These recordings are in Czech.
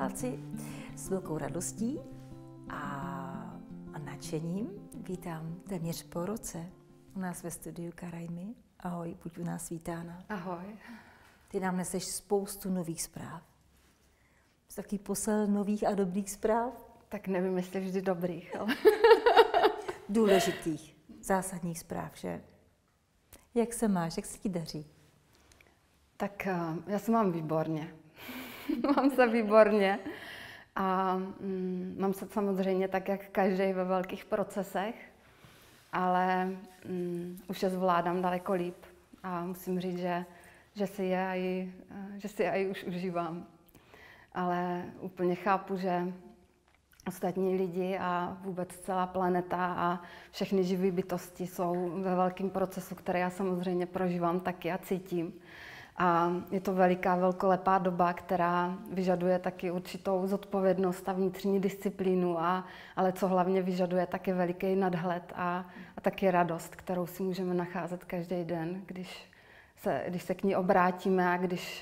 práci s velkou radostí a nadšením vítám téměř po roce u nás ve studiu Karajmy. Ahoj, buď u nás vítána. Ahoj. Ty nám neseš spoustu nových zpráv. Takový posel nových a dobrých zpráv? Tak nevím, jestli vždy dobrých, ale... Důležitých, zásadních zpráv, že? Jak se máš, jak se ti daří? Tak já se mám výborně. Mám se výborně a mám se samozřejmě tak, jak každý ve velkých procesech, ale už je zvládám daleko líp a musím říct, že si je i už užívám. Ale úplně chápu, že ostatní lidi a vůbec celá planeta a všechny živé bytosti jsou ve velkém procesu, který já samozřejmě prožívám taky a cítím. A je to velkolepá doba, která vyžaduje taky určitou zodpovědnost a vnitřní disciplínu, ale co hlavně vyžaduje taky veliký nadhled a taky radost, kterou si můžeme nacházet každý den, když se k ní obrátíme a když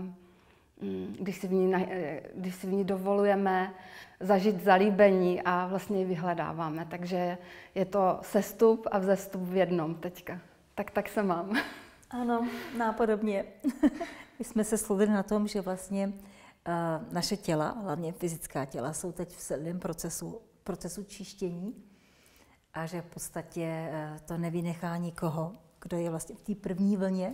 si v ní dovolujeme zažít zalíbení a vlastně ji vyhledáváme. Takže je to sestup a vzestup v jednom teďka. Tak se mám. Ano, nápodobně. My jsme se shodli na tom, že vlastně naše těla, hlavně fyzická těla, jsou teď v celém procesu čištění a že v podstatě to nevynechá nikoho, kdo je vlastně v té první vlně,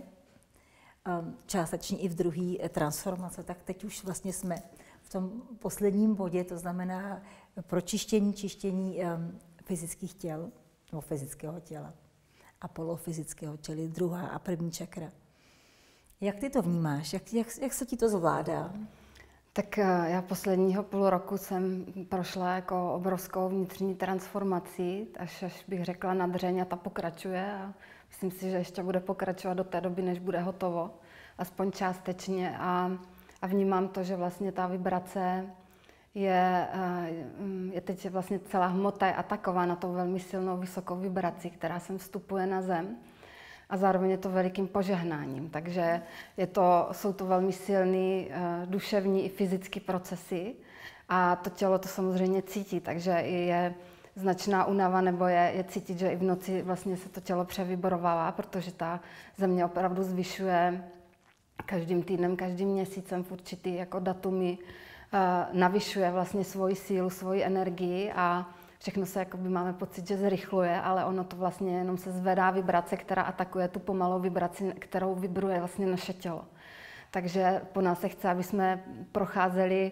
částečně i v druhé transformace, tak teď už vlastně jsme v tom posledním bodě, to znamená pročištění, čištění fyzických těl, nebo fyzického těla a polofyzického, čili druhá a první čakra. Jak ty to vnímáš? Jak se ti to zvládá? Tak já posledního půl roku jsem prošla jako obrovskou vnitřní transformací, až bych řekla na dřeň a ta pokračuje a myslím si, že ještě bude pokračovat do té doby, než bude hotovo, aspoň částečně a vnímám to, že vlastně ta vibrace je teď vlastně celá hmota je atakována tou velmi silnou vysokou vibrací, která sem vstupuje na zem a zároveň je to velikým požehnáním. Takže jsou to velmi silný duševní i fyzické procesy a to tělo to samozřejmě cítí, takže je značná únava nebo je cítit, že i v noci vlastně se to tělo převibrovává, protože ta země opravdu zvyšuje každým týdnem, každým měsícem v určitý jako datumy, navyšuje vlastně svoji sílu, svoji energii a všechno se jakoby máme pocit, že zrychluje, ale ono to vlastně jenom se zvedá vibrace, která atakuje tu pomalou vibraci, kterou vibruje vlastně naše tělo. Takže po nás se chce, aby jsme procházeli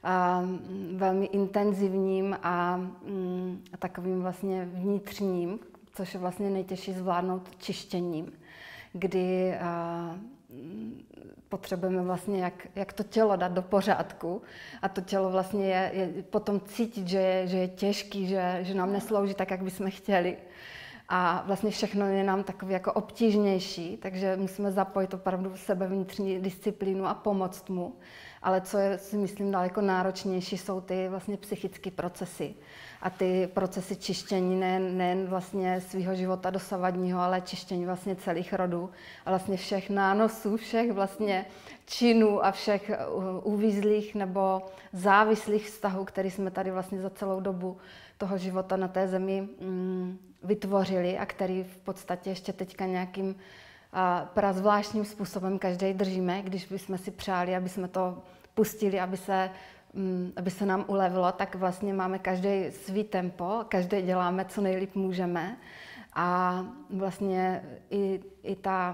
velmi intenzivním a takovým vlastně vnitřním, což je vlastně nejtěžší zvládnout čištěním, kdy potřebujeme vlastně jak to tělo dát do pořádku a to tělo vlastně je potom cítit, že je těžký, že nám neslouží tak, jak bychom chtěli. A vlastně všechno je nám takový jako obtížnější, takže musíme zapojit opravdu v sebe vnitřní disciplínu a pomoct mu. Ale co je, si myslím, daleko náročnější, jsou ty vlastně psychické procesy. A ty procesy čištění nejen vlastně svého života dosavadního, ale čištění vlastně celých rodů. A vlastně všech nánosů, všech vlastně činů a všech uvízlých nebo závislých vztahů, které jsme tady vlastně za celou dobu toho života na té zemi vytvořili a který v podstatě ještě teďka nějakým prazvláštním způsobem každý držíme, když bychom si přáli, aby jsme to pustili, aby se nám ulevilo, tak vlastně máme každý svý tempo, každý děláme, co nejlíp můžeme a vlastně i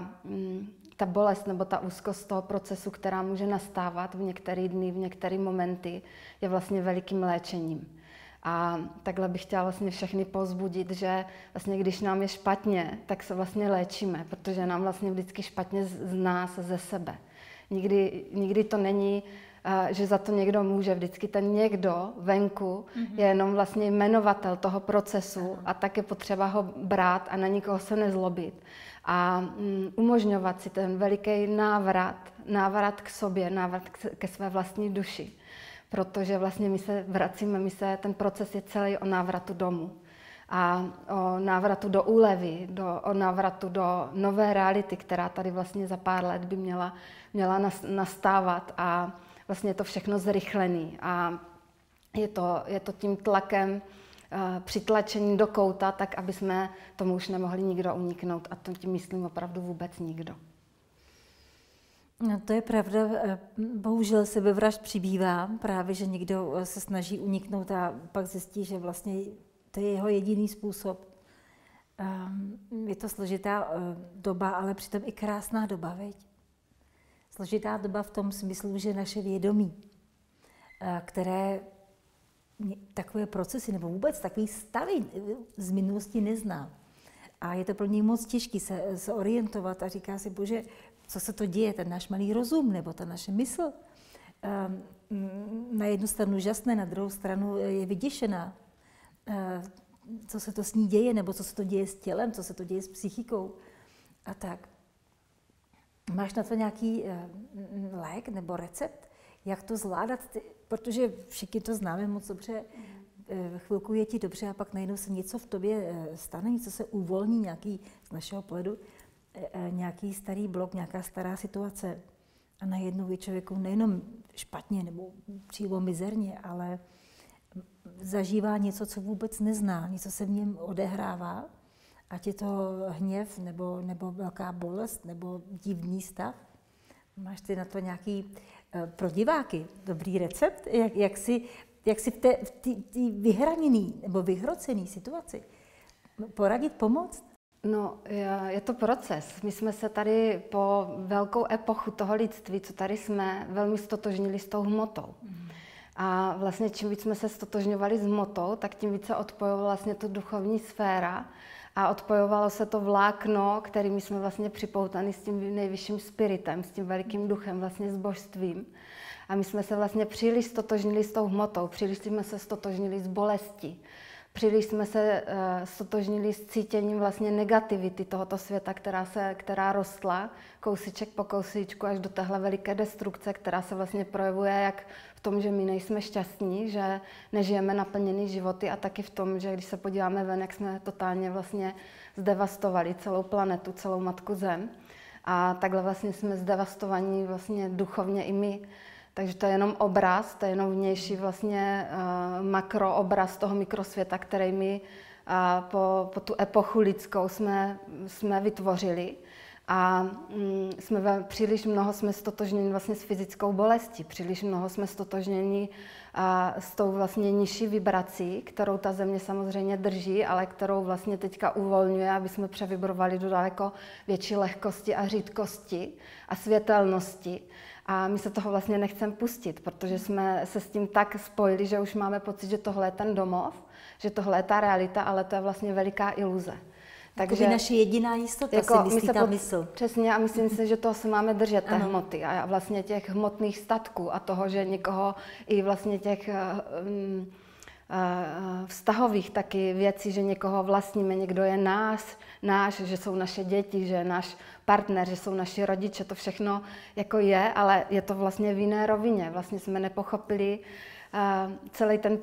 ta bolest nebo ta úzkost toho procesu, která může nastávat v některé dny, v některé momenty, je vlastně velikým léčením. A takhle bych chtěla vlastně všechny povzbudit, že vlastně když nám je špatně, tak se vlastně léčíme, protože nám vlastně vždycky špatně z nás, ze sebe. Nikdy to není, že za to někdo může. Vždycky ten někdo venku je jenom vlastně jmenovatel toho procesu a tak je potřeba ho brát a na nikoho se nezlobit. A umožňovat si ten veliký návrat k sobě, návrat ke své vlastní duši. Protože vlastně my se vracíme, ten proces je celý o návratu domů. A o návratu do úlevy, o návratu do nové reality, která tady vlastně za pár let by měla nastávat a vlastně je to všechno zrychlený a je to tím tlakem přitlačení do kouta, tak aby jsme tomu už nemohli nikdo uniknout. A to tím myslím opravdu vůbec nikdo. No to je pravda. Bohužel sebevražd přibývá. Právě, že někdo se snaží uniknout a pak zjistí, že vlastně to je jeho jediný způsob. Je to složitá doba, ale přitom i krásná doba, veď? Složitá doba v tom smyslu, že naše vědomí, které takové procesy nebo vůbec takový stavy z minulosti nezná. A je to pro něj moc těžké se orientovat a říká si, bože, co se to děje, ten náš malý rozum nebo ta naše mysl. Na jednu stranu žasné, na druhou stranu je vyděšená. Co se to s ní děje, nebo co se to děje s tělem, co se to děje s psychikou a tak. Máš na to nějaký lék nebo recept, jak to zvládat? Protože všichni to známe moc dobře, chvilku je ti dobře a pak najednou se něco v tobě stane, něco se uvolní, nějaký, z našeho pohledu, nějaký starý blok, nějaká stará situace. A najednou je člověku nejenom špatně nebo přímo mizerně, ale zažívá něco, co vůbec nezná, něco se v něm odehrává, ať je to hněv, nebo velká bolest, nebo divný stav. Máš ty na to nějaký pro diváky dobrý recept, jak si v té vyhraněné nebo vyhrocené situaci poradit, pomoct? No, je to proces. My jsme se tady po velkou epochu toho lidství, co tady jsme, velmi stotožnili s tou hmotou. A vlastně čím víc jsme se stotožňovali s hmotou, tak tím více odpojovala vlastně tu duchovní sféra a odpojovalo se to vlákno, kterými jsme vlastně připoutaní s tím nejvyšším spiritem, s tím velikým duchem, vlastně s božstvím. A my jsme se vlastně příliš stotožnili s tou hmotou, příliš jsme se stotožnili s bolestí, příliš jsme se stotožnili s cítěním vlastně negativity tohoto světa, která rostla kousíček po kousíčku až do téhle veliké destrukce, která se vlastně projevuje jak v tom, že my nejsme šťastní, že nežijeme naplněný životy a taky v tom, že když se podíváme ven, jak jsme totálně vlastně zdevastovali celou planetu, celou Matku Zem. A takhle vlastně jsme zdevastovaní vlastně duchovně i my. Takže to je jenom obraz, to je jenom vnější vlastně makroobraz toho mikrosvěta, který my po tu epochu lidskou jsme vytvořili. A příliš mnoho jsme stotožněni vlastně s fyzickou bolestí, příliš mnoho jsme stotožněni s tou vlastně nižší vibrací, kterou ta země samozřejmě drží, ale kterou vlastně teďka uvolňuje, aby jsme převibrovali do daleko větší lehkosti a řídkosti a světelnosti. A my se toho vlastně nechceme pustit, protože jsme se s tím tak spojili, že už máme pocit, že tohle je ten domov, že tohle je ta realita, ale to je vlastně veliká iluze. Takže naše jediná jistota jako si myslí ta mysl. Přesně a myslím si, že toho se máme držet, té hmoty a vlastně těch hmotných statků a toho, že někoho i vlastně těch vztahových taky věcí, že někoho vlastníme, někdo je náš, že jsou naše děti, že je náš partner, že jsou naši rodiče, to všechno jako je, ale je to vlastně v jiné rovině. Vlastně jsme nepochopili celý ten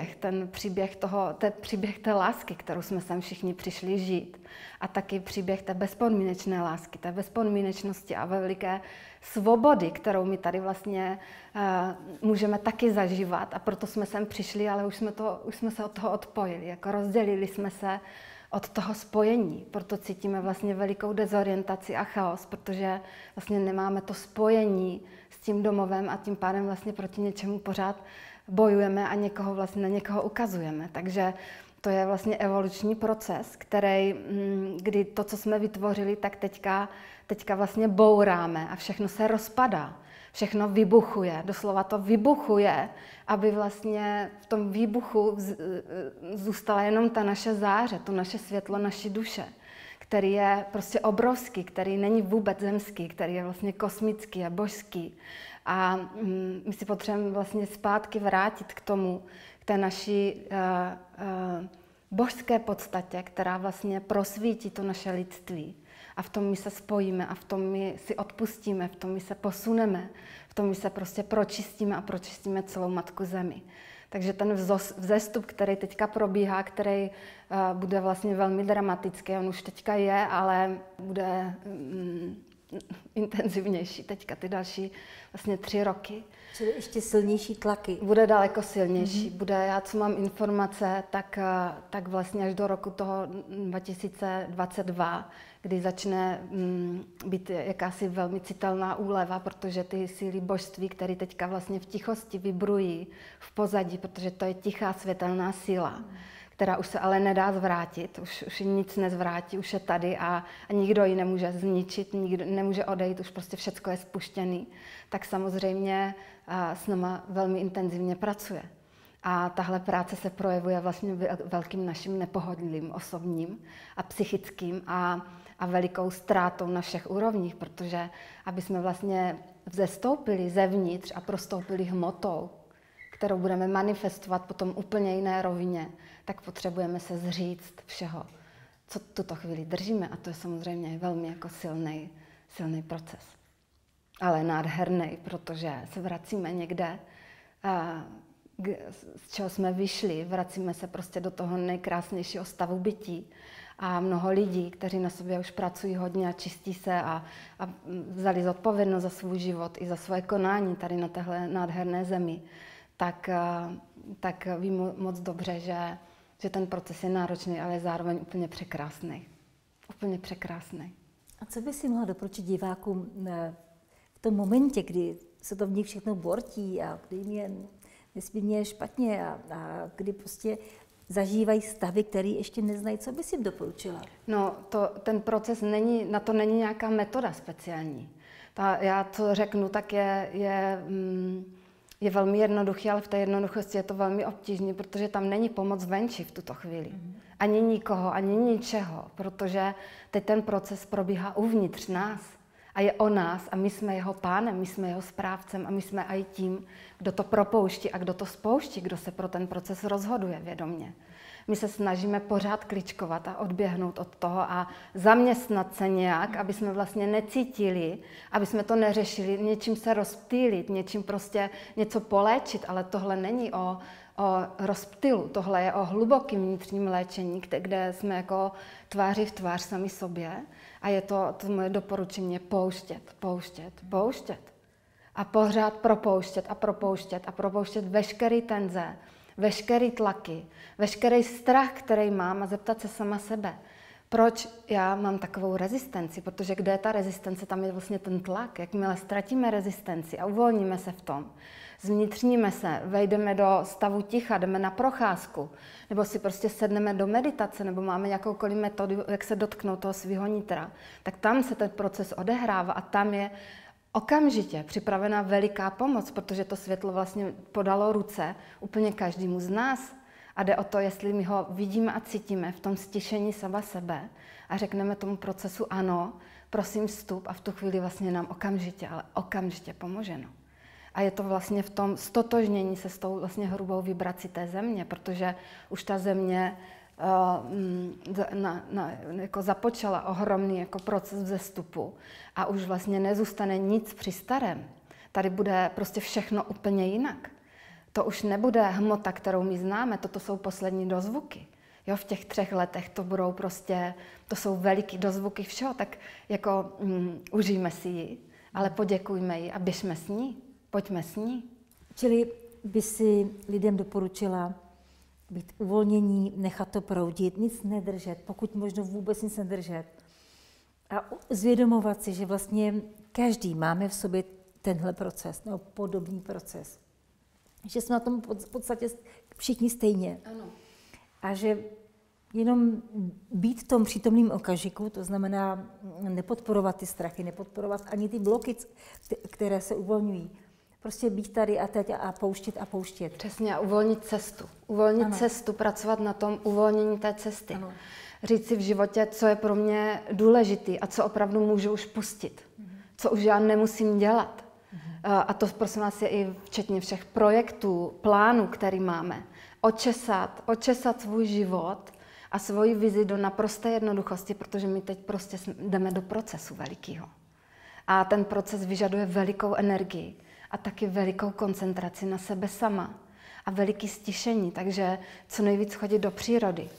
příběh té lásky, kterou jsme sem všichni přišli žít. A taky příběh té bezpodmínečné lásky, té bezpodmínečnosti a veliké svobody, kterou my tady vlastně můžeme taky zažívat. A proto jsme sem přišli, ale už jsme se od toho odpojili, jako rozdělili jsme se od toho spojení. Proto cítíme vlastně velikou dezorientaci a chaos, protože vlastně nemáme to spojení s tím domovem a tím pádem vlastně proti něčemu pořád bojujeme a na někoho ukazujeme. Takže to je vlastně evoluční proces, kdy to, co jsme vytvořili, tak teďka vlastně bouráme a všechno se rozpadá. Všechno vybuchuje, doslova to vybuchuje, aby vlastně v tom výbuchu zůstala jenom ta naše záře, to naše světlo, naší duše, který je prostě obrovský, který není vůbec zemský, který je vlastně kosmický a božský. A my si potřebujeme vlastně zpátky vrátit k té naší božské podstatě, která vlastně prosvítí to naše lidství. A v tom my se spojíme a v tom my si odpustíme, v tom my se posuneme, v tom my se prostě pročistíme a pročistíme celou Matku Zemi. Takže ten vzestup, který teďka probíhá, který bude vlastně velmi dramatický, on už teďka je, ale bude intenzivnější teďka ty další vlastně 3 roky. Čili ještě silnější tlaky. Bude daleko silnější. Bude, já co mám informace, tak vlastně až do roku toho 2022, kdy začne být jakási velmi citelná úleva, protože ty síly božství, které teďka vlastně v tichosti vibrují v pozadí, protože to je tichá světelná síla, která už se ale nedá zvrátit, už nic nezvrátí, už je tady a nikdo ji nemůže zničit, nikdo nemůže odejít, už prostě všecko je spuštěný, tak samozřejmě s náma velmi intenzivně pracuje. A tahle práce se projevuje vlastně velkým naším nepohodlím osobním a psychickým a velikou ztrátou na všech úrovních, protože aby jsme vlastně vzestoupili zevnitř a prostoupili hmotou, kterou budeme manifestovat potom úplně jiné rovině, tak potřebujeme se zříct všeho, co tuto chvíli držíme. A to je samozřejmě velmi jako silný proces. Ale nádherný, protože se vracíme někde, z čeho jsme vyšli, vracíme se prostě do toho nejkrásnějšího stavu bytí. A mnoho lidí, kteří na sobě už pracují hodně a čistí se a vzali zodpovědnost za svůj život i za svoje konání tady na téhle nádherné zemi, tak ví moc dobře, že ten proces je náročný, ale zároveň úplně překrásný. Úplně překrásný. A co by si mohla doporučit divákům v tom momentě, kdy se to v nich všechno bortí a kdy jim je nesmírně špatně a kdy prostě zažívají stavy, které ještě neznají, co by si jim doporučila? No, ten proces na to není nějaká metoda speciální. Já co řeknu, tak je velmi jednoduchý, ale v té jednoduchosti je to velmi obtížné, protože tam není pomoc venči v tuto chvíli. Ani nikoho, ani ničeho, protože teď ten proces probíhá uvnitř nás a je o nás a my jsme jeho pánem, my jsme jeho správcem a my jsme i tím, kdo to propouští a kdo to spouští, kdo se pro ten proces rozhoduje vědomě. My se snažíme pořád kličkovat a odběhnout od toho a zaměstnat se nějak, aby jsme vlastně necítili, aby jsme to neřešili, něčím se rozptýlit, něčím prostě něco poléčit, ale tohle není o rozptylu, tohle je o hlubokým vnitřním léčení, kde jsme jako tváří v tvář sami sobě a je to moje doporučení pouštět a pořád propouštět veškerý tenze, veškerý tlaky, veškerý strach, který mám a zeptat se sama sebe, proč já mám takovou rezistenci, protože kde je ta rezistence, tam je vlastně ten tlak. Jakmile ztratíme rezistenci a uvolníme se v tom, zvnitřníme se, vejdeme do stavu ticha, jdeme na procházku, nebo si prostě sedneme do meditace, nebo máme jakoukoliv metodu, jak se dotknout toho svého nitra, tak tam se ten proces odehrává a tam je okamžitě připravená veliká pomoc, protože to světlo vlastně podalo ruce úplně každému z nás. A jde o to, jestli my ho vidíme a cítíme v tom stišení sama sebe a řekneme tomu procesu ano, prosím vstup a v tu chvíli vlastně nám okamžitě pomoženo. A je to vlastně v tom stotožnění se s tou vlastně hrubou vibrací té země, protože už ta země jako započala ohromný jako proces vzestupu a už vlastně nezůstane nic při starém. Tady bude prostě všechno úplně jinak. To už nebude hmota, kterou my známe, toto jsou poslední dozvuky. Jo, v těch 3 letech to jsou veliký dozvuky všeho, tak jako užijme si ji, ale poděkujme ji a běžme s ní, pojďme s ní. Čili by si lidem doporučila být uvolnění, nechat to proudit, nic nedržet, pokud možno vůbec nic nedržet. A zvědomovat si, že vlastně každý máme v sobě tenhle proces, nebo podobný proces. Že jsme na tom v podstatě všichni stejně. Ano. A že jenom být v tom přítomném okamžiku, to znamená nepodporovat ty strachy, nepodporovat ani ty bloky, které se uvolňují. Prostě být tady a teď a pouštět. Přesně, a uvolnit cestu. Uvolnit ano. cestu, pracovat na tom uvolnění té cesty. Ano. Říct si v životě, co je pro mě důležitý a co opravdu můžu už pustit. Co už já nemusím dělat. A to prosím vás je i včetně všech projektů, plánů, který máme. Očesat svůj život a svoji vizi do naprosté jednoduchosti, protože my teď prostě jdeme do procesu velikého. A ten proces vyžaduje velikou energii a taky velikou koncentraci na sebe sama a veliký stišení, takže co nejvíc chodit do přírody.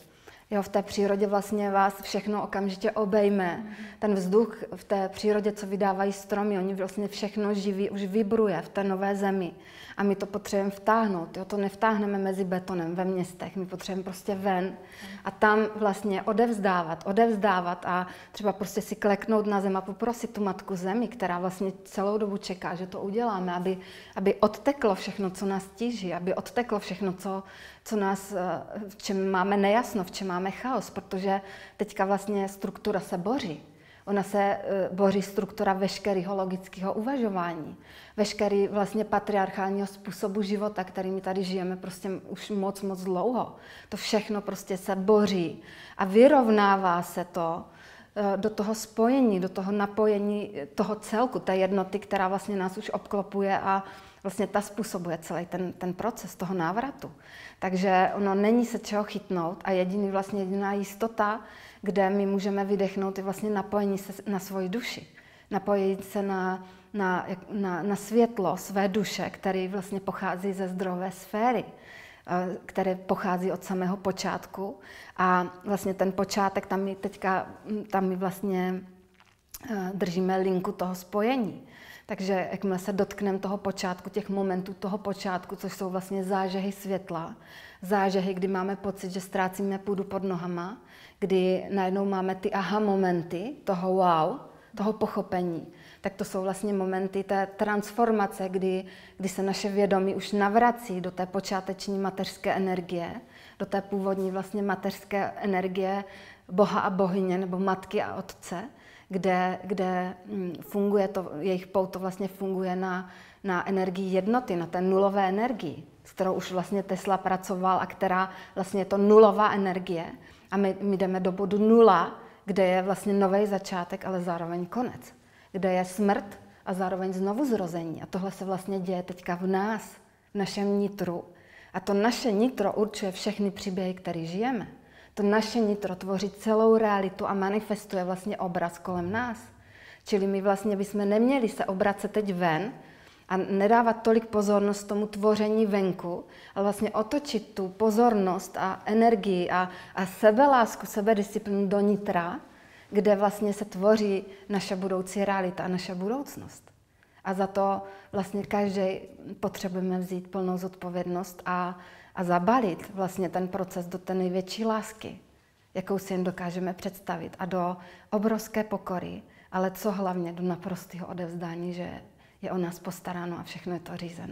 Jo, v té přírodě vlastně vás všechno okamžitě obejme. Ten vzduch v té přírodě, co vydávají stromy, oni vlastně všechno živí, už vibruje v té nové zemi. A my to potřebujeme vtáhnout. Jo? To nevtáhneme mezi betonem ve městech, my potřebujeme prostě ven. A tam vlastně odevzdávat a třeba prostě si kleknout na zem a poprosit tu matku zemi, která vlastně celou dobu čeká, že to uděláme, aby odteklo všechno, co nás tíží, aby odteklo všechno, co nás, v čem máme nejasno, v čem máme chaos, protože teďka vlastně struktura se boří. Ona se boří struktura veškerého logického uvažování, veškerý vlastně patriarchálního způsobu života, který my tady žijeme prostě už moc dlouho. To všechno prostě se boří a vyrovnává se to do toho spojení, do toho napojení toho celku, té jednoty, která vlastně nás už obklopuje a vlastně ta způsobuje celý ten proces toho návratu. Takže ono není se čeho chytnout a jediná jistota, kde my můžeme vydechnout, je vlastně napojení se na svoji duši. Napojit se na světlo své duše, který vlastně pochází ze zdrojové sféry, které pochází od samého počátku. A vlastně ten počátek, tam my vlastně držíme linku toho spojení. Takže jakmile se dotkneme toho počátku, těch momentů toho počátku, což jsou vlastně zážehy světla, zážehy, kdy máme pocit, že ztrácíme půdu pod nohama, kdy najednou máme ty aha momenty, toho wow, toho pochopení, tak to jsou vlastně momenty té transformace, kdy se naše vědomí už navrací do té počáteční mateřské energie, do té původní vlastně mateřské energie Boha a bohyně nebo matky a otce, kde funguje to, jejich pouto vlastně funguje na energii jednoty, na té nulové energii, s kterou už vlastně Tesla pracoval a která vlastně je to nulová energie. A my jdeme do bodu nula, kde je vlastně nový začátek, ale zároveň konec. Kde je smrt a zároveň znovu zrození. A tohle se vlastně děje teďka v nás, v našem nitru. A to naše nitro určuje všechny příběhy, které žijeme. To naše nitro tvoří celou realitu a manifestuje vlastně obraz kolem nás. Čili my vlastně bychom neměli se obracet teď ven a nedávat tolik pozornost tomu tvoření venku, ale vlastně otočit tu pozornost a energii a sebelásku, sebedisciplínu do nitra, kde vlastně se tvoří naše budoucí realita a naše budoucnost. A za to vlastně každý potřebujeme vzít plnou zodpovědnost a zabalit vlastně ten proces do té největší lásky, jakou si jen dokážeme představit, a do obrovské pokory, ale co hlavně do naprostého odevzdání, že je o nás postaráno a všechno je to řízeno.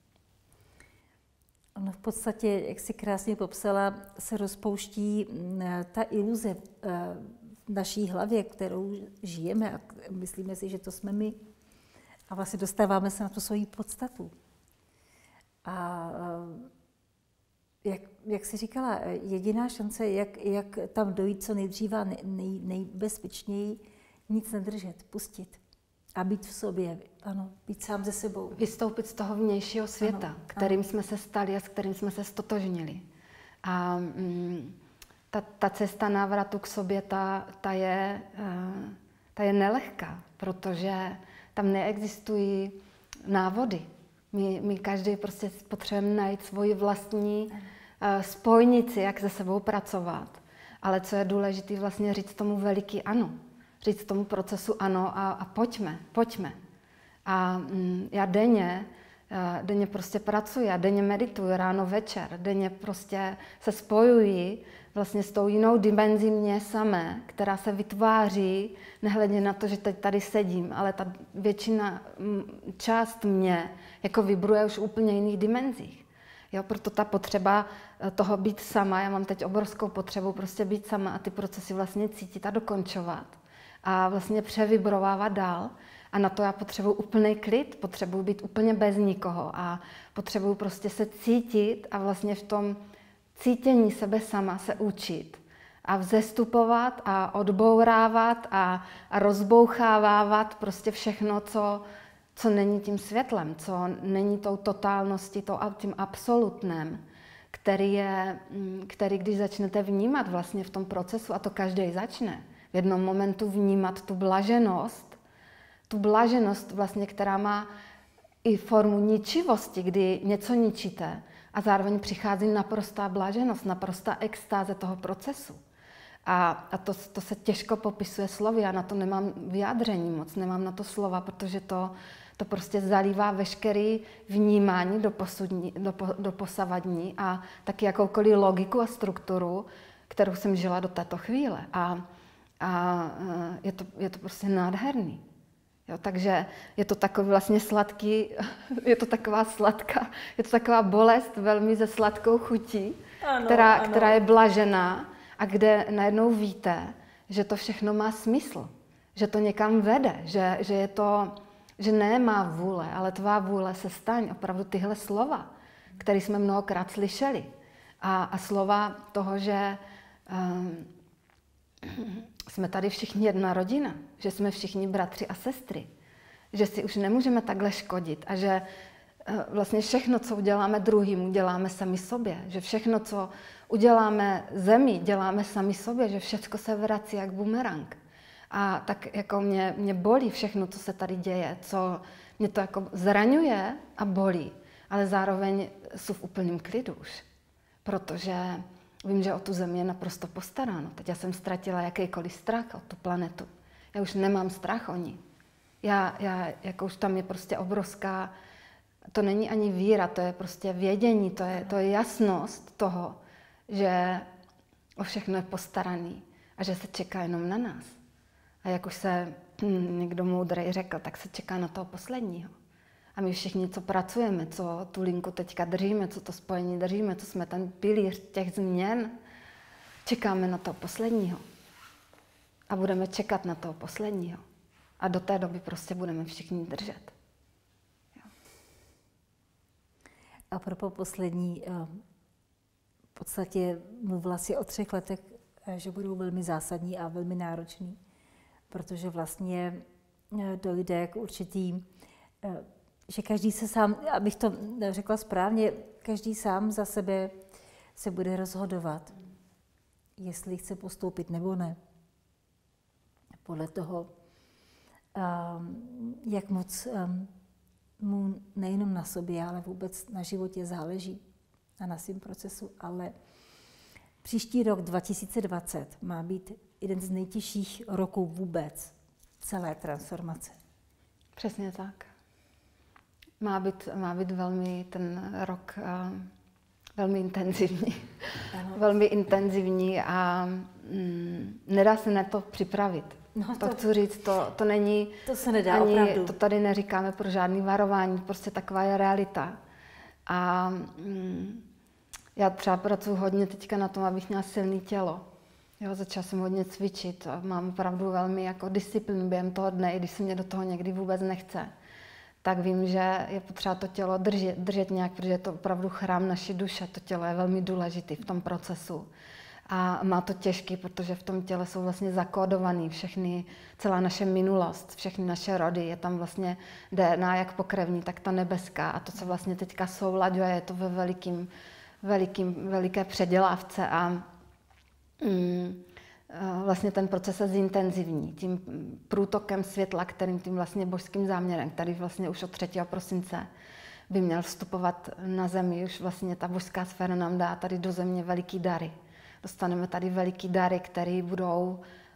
Ono v podstatě, jak si krásně popsala, se rozpouští ta iluze v naší hlavě, kterou žijeme a myslíme si, že to jsme my. A vlastně dostáváme se na tu svoji podstatu. A jak jsi říkala, jediná šance, jak tam dojít co nejdříve, nejbezpečněji, nic nedržet, pustit a být v sobě, ano, být sám ze sebou. Vystoupit z toho vnějšího světa, ano, kterým jsme se stali a s kterým jsme se stotožnili. A ta cesta návratu k sobě, ta je nelehká, protože tam neexistují návody. My každý prostě potřebujeme najít svoji vlastní spojnici, jak se sebou pracovat. Ale co je důležité, vlastně říct tomu veliký ano. Říct tomu procesu ano a pojďme. A já denně prostě pracuji, já denně medituji ráno, večer, denně prostě se spojuji vlastně s tou jinou dimenzí mě samé, která se vytváří, nehledě na to, že teď tady sedím, ale ta většina, část mě jako vibruje už v úplně jiných dimenzích. Jo, proto ta potřeba toho být sama, já mám teď obrovskou potřebu prostě být sama a ty procesy vlastně cítit a dokončovat a vlastně převibrovávat dál. A na to já potřebuji úplný klid, potřebuji být úplně bez nikoho a potřebuji prostě se cítit a vlastně v tom cítění sebe sama se učit a vzestupovat a odbourávat a rozbouchávávat prostě všechno, co není tím světlem, co není tou totálností, tím absolutnem, který když začnete vnímat vlastně v tom procesu, a to každý začne, v jednom momentu vnímat tu blaženost vlastně, která má i formu ničivosti, kdy něco ničíte a zároveň přichází naprostá bláženost, naprostá extáze toho procesu. A to se těžko popisuje slovy, já na to nemám vyjádření moc, nemám na to slova, protože to prostě zalívá veškerý vnímání do posavadní a taky jakoukoliv logiku a strukturu, kterou jsem žila do této chvíle. A je to prostě nádherný. Jo, takže je to takový vlastně sladký, je to taková bolest velmi se sladkou chutí, ano, která je blažená a kde najednou víte, že to všechno má smysl, že to někam vede, že ne má vůle, ale tvá vůle se staň. Opravdu tyhle slova, které jsme mnohokrát slyšeli. A slova toho, že jsme tady všichni jedna rodina, že jsme všichni bratři a sestry, že si už nemůžeme takhle škodit a že vlastně všechno, co uděláme druhým, děláme sami sobě, že všechno, co uděláme zemi, děláme sami sobě, že všechno se vrací jak bumerang. A tak jako mě bolí všechno, co se tady děje, co mě to jako zraňuje a bolí, ale zároveň jsou v úplném klidu už, protože vím, že o tu zemi je naprosto postaráno. Teď já jsem ztratila jakýkoliv strach o tu planetu. Já už nemám strach o ní. Já jako už tam je prostě obrovská, to není ani víra, to je prostě vědění, to je jasnost toho, že o všechno je postaraný a že se čeká jenom na nás. A jak už se někdo moudrej řekl, tak se čeká na toho posledního. A my všichni, co pracujeme, co tu linku teďka držíme, co to spojení držíme, co jsme ten pilíř těch změn, čekáme na toho posledního. A budeme čekat na toho posledního. A do té doby prostě budeme všichni držet. Jo. A pro poslední, v podstatě mluvila si o 3 letech, že budou velmi zásadní a velmi náročný, protože vlastně dojde k určitý, že každý se sám, abych to řekla správně, každý sám za sebe se bude rozhodovat, jestli chce postoupit nebo ne. Podle toho, jak moc mu nejenom na sobě, ale vůbec na životě záleží a na svém procesu. Ale příští rok 2020 má být jeden z nejtěžších roků vůbec celé transformace. Přesně tak. Má být velmi ten rok velmi intenzivní. Velmi intenzivní a nedá se na to připravit. No to chci říct, to není... To se nedá ani, opravdu. To tady neříkáme pro žádný varování, prostě taková je realita. A já třeba pracuji hodně teďka na tom, abych měla silné tělo. Jo, začala jsem hodně cvičit a mám opravdu velmi jako disciplínu během toho dne, i když se mě do toho někdy vůbec nechce. Tak vím, že je potřeba to tělo držet nějak, protože je to opravdu chrám naší duše. To tělo je velmi důležitý v tom procesu. A má to těžký, protože v tom těle jsou vlastně zakódovaný celá naše minulost, všechny naše rody. Je tam vlastně DNA jak pokrevní, tak ta nebeská. A to se vlastně teďka soulaďuje, je to ve veliké předělávce a vlastně ten proces se zintenzivní tím průtokem světla, tím vlastně božským záměrem, který vlastně už od 3. prosince by měl vstupovat na zemi. Už vlastně ta božská sféra nám dá tady do země veliký dary. Dostaneme tady veliký dary, které budou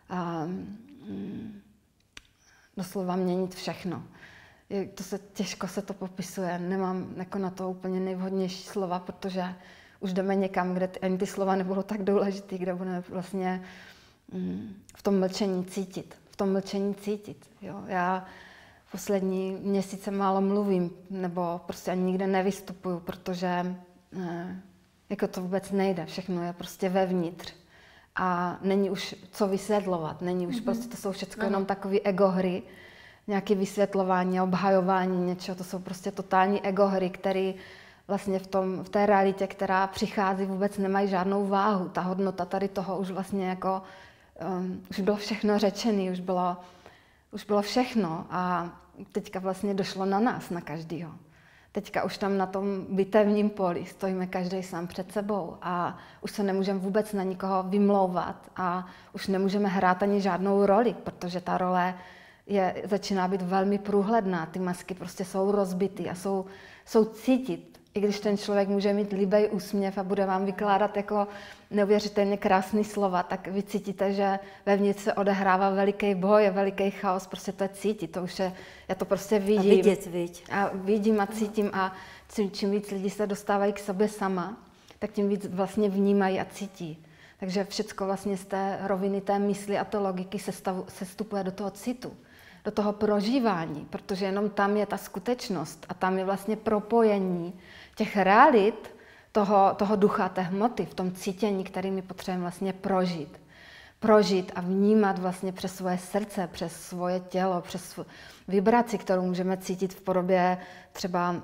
doslova měnit všechno. Těžko se to popisuje, nemám jako na to úplně nejvhodnější slova, protože už jdeme někam, kde ani ty slova nebudou tak důležitý, kde budeme vlastně v tom mlčení cítit. Jo. Já poslední měsíce málo mluvím, nebo prostě ani nikde nevystupuju, protože jako to vůbec nejde, všechno je prostě vevnitř. A není už co vysvětlovat, není už prostě, to jsou všechno jenom takové egohry, nějaké vysvětlování, obhajování něčeho, to jsou prostě totální egohry, které vlastně v té realitě, která přichází, vůbec nemají žádnou váhu. Ta hodnota tady toho už vlastně jako, už bylo všechno řečené, už bylo všechno a teďka vlastně došlo na nás, na každýho. Teďka už tam na tom bitevním poli stojíme každý sám před sebou a už se nemůžeme vůbec na nikoho vymlouvat a už nemůžeme hrát ani žádnou roli, protože ta role začíná být velmi průhledná. Ty masky prostě jsou rozbitý a jsou cítit I když ten člověk může mít líbej úsměv a bude vám vykládat jako neuvěřitelně krásný slova, tak vy cítíte, že vevnitř se odehrává veliký boj a veliký chaos, prostě to je cítit, to už je, já to prostě vidím. A vidět, viď. A vidím a cítím a čím víc lidí se dostávají k sobě sama, tak tím víc vlastně vnímají a cítí. Takže všecko vlastně z té roviny té mysli a té logiky se vstupuje do toho citu, do toho prožívání, protože jenom tam je ta skutečnost a tam je vlastně propojení těch realit toho ducha, té hmoty, v tom cítění, který my potřebujeme vlastně prožít a vnímat vlastně přes svoje srdce, přes svoje tělo, přes vibraci, kterou můžeme cítit v podobě třeba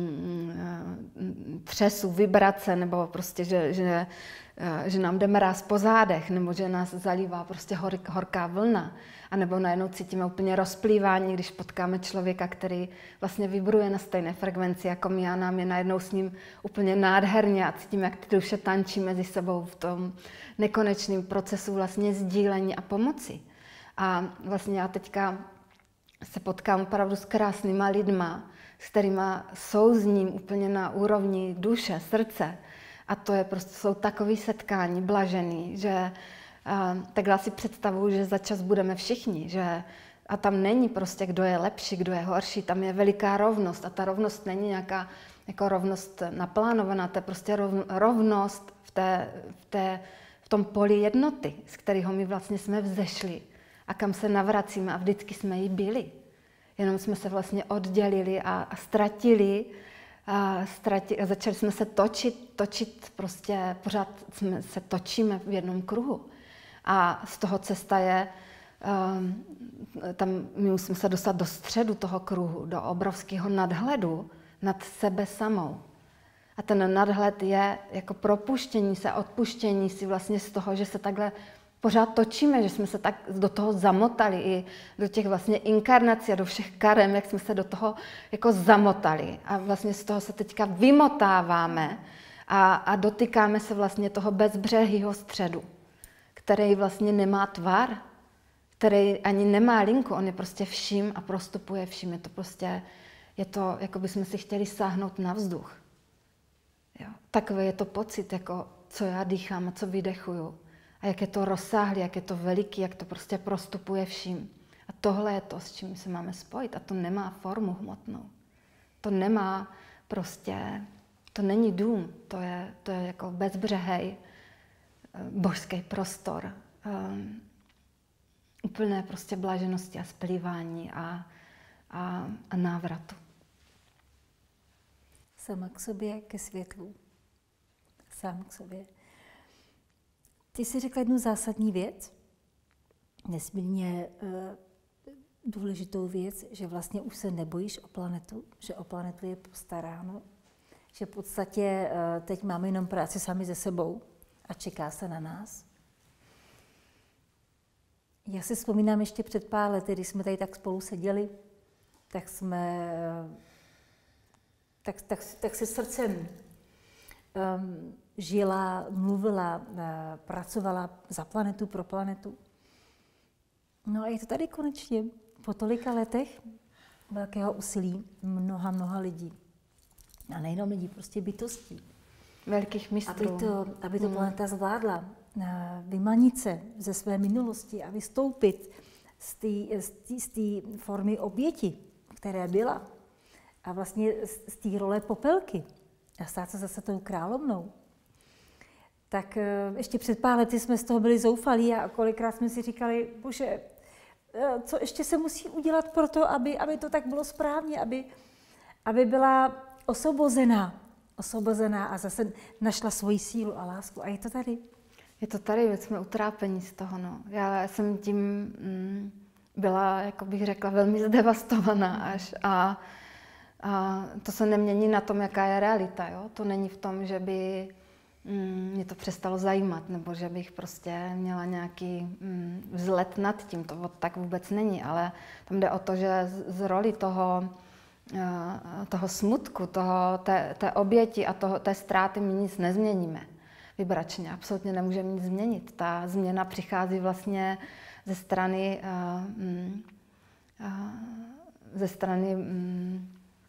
třesu, vibrace, nebo prostě, že nám jde mráz po zádech, nebo že nás zalívá prostě horká vlna, anebo najednou cítíme úplně rozplývání, když potkáme člověka, který vlastně vibruje na stejné frekvenci jako my a nám je najednou s ním úplně nádherně a cítíme, jak ty duše tančí mezi sebou v tom nekonečném procesu vlastně sdílení a pomoci. A vlastně já teďka se potkám opravdu s krásnýma lidma, s kterýma souzním úplně na úrovni duše, srdce. A to je prostě, jsou takový setkání blažený, že takhle si představuju, že za čas budeme všichni, že a tam není prostě, kdo je lepší, kdo je horší, tam je veliká rovnost a ta rovnost není nějaká jako rovnost naplánovaná, to je prostě rovnost v tom poli jednoty, z kterého my vlastně jsme vzešli a kam se navracíme a vždycky jsme jí byli. Jenom jsme se vlastně oddělili a ztratili a začali jsme se točit, prostě pořád se točíme v jednom kruhu. A z toho cesta je, tam my musíme se dostat do středu toho kruhu, do obrovského nadhledu nad sebe samou. A ten nadhled je jako propuštění se, odpuštění si vlastně z toho, že se takhle pořád točíme, že jsme se tak do toho zamotali i do těch vlastně inkarnací a do všech karem, jak jsme se do toho jako zamotali. A vlastně z toho se teďka vymotáváme a dotýkáme se vlastně toho bezbřehýho středu, který vlastně nemá tvar, který ani nemá linku, on je prostě vším a prostupuje vším. Je to, jako bychom si chtěli sáhnout na vzduch. Jo. Takový je to pocit, jako co já dýchám a co vydechuju. A jak je to rozsáhlý, jak je to veliký, jak to prostě prostupuje vším. A tohle je to, s čím se máme spojit. A to nemá formu hmotnou. To nemá prostě, to není dům, to je jako bezbřehej božský prostor. Úplné prostě bláženosti a splývání a návratu. Sama k sobě, ke světlu. Sám k sobě. Ty jsi řekla jednu zásadní věc, nesmírně důležitou věc, že vlastně už se nebojíš o planetu, že o planetu je postaráno, že v podstatě teď máme jenom práci sami se sebou a čeká se na nás. Já si vzpomínám ještě před pár lety, když jsme tady tak spolu seděli, tak jsme tak se srdcem žila, mluvila, pracovala za planetu, pro planetu. No a je to tady konečně po tolika letech velkého úsilí mnoha lidí. A nejenom lidí, prostě bytostí. Velkých mistrů. Aby to planeta zvládla vymanit se ze své minulosti a vystoupit z té formy oběti, které byla. A vlastně z té role popelky. A stát se zase tou královnou. Tak ještě před pár lety jsme z toho byli zoufalí a kolikrát jsme si říkali, bože, co ještě se musí udělat pro to, aby to tak bylo správně, aby byla osvobozená a zase našla svoji sílu a lásku. A je to tady. Je to tady, jsme utrápení z toho. No. Já jsem tím byla, jako bych řekla, velmi zdevastovaná až. A to se nemění na tom, jaká je realita. Jo? To není v tom, že by mě to přestalo zajímat, nebo že bych prostě měla nějaký vzlet nad tím. To tak vůbec není, ale tam jde o to, že z roli toho smutku, té oběti a té ztráty my nic nezměníme. Vibračně absolutně nemůžeme nic změnit. Ta změna přichází vlastně ze strany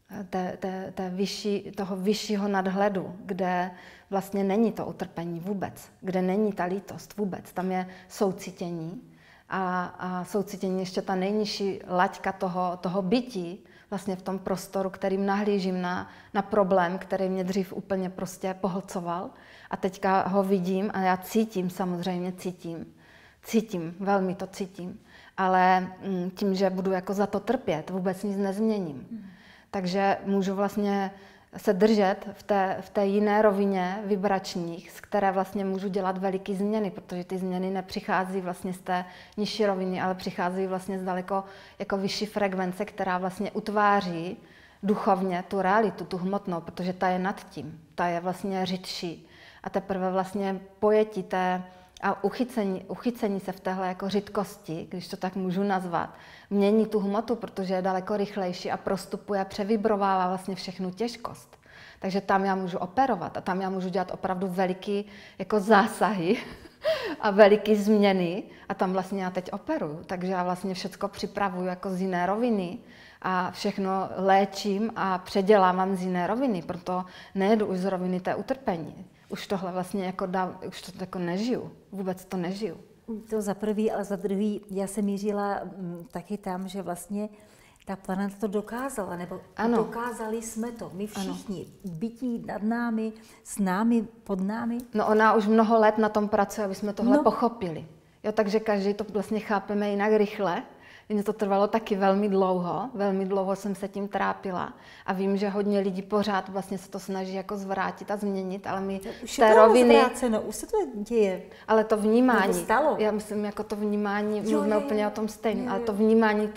toho vyššího nadhledu, kde vlastně není to utrpení vůbec, kde není ta lítost vůbec. Tam je soucítění a soucítění ještě ta nejnižší laťka toho bytí vlastně v tom prostoru, kterým nahlížím na problém, který mě dřív úplně prostě pohlcoval. A teďka ho vidím a já cítím, samozřejmě cítím, velmi to cítím. Ale tím, že budu jako za to trpět, vůbec nic nezměním. Takže můžu vlastně se držet v té jiné rovině vibračních, z které vlastně můžu dělat veliké změny, protože ty změny nepřichází vlastně z té nižší roviny, ale přichází vlastně z daleko jako vyšší frekvence, která vlastně utváří duchovně tu realitu, tu hmotnou, protože ta je nad tím, ta je vlastně řidší. A teprve vlastně pojetí té a uchycení se v téhle jako řidkosti, když to tak můžu nazvat, mění tu hmotu, protože je daleko rychlejší a prostupuje a převibrovává vlastně všechnu těžkost. Takže tam já můžu operovat a tam já můžu dělat opravdu veliký jako zásahy a veliký změny a tam vlastně já teď operuju. Takže já vlastně všecko připravuju jako z jiné roviny a všechno léčím a předělávám z jiné roviny, proto nejedu už z roviny té utrpení. Už tohle vlastně už to jako nežiju, vůbec to nežiju. To za prvý, ale za druhý, já jsem mířila taky tam, že vlastně ta planeta to dokázala, nebo ano. Dokázali jsme to, my všichni, bytí nad námi, s námi, pod námi. No ona už mnoho let na tom pracuje, aby jsme tohle pochopili. Jo, takže každý to vlastně chápeme jinak rychle. Mně to trvalo taky velmi dlouho jsem se tím trápila a vím, že hodně lidí pořád vlastně se to snaží jako zvrátit a změnit, ale my už té roviny... Už se to děje. Ale to vnímání, já myslím, jako to vnímání, mluvíme úplně o tom stejném, ale to vnímání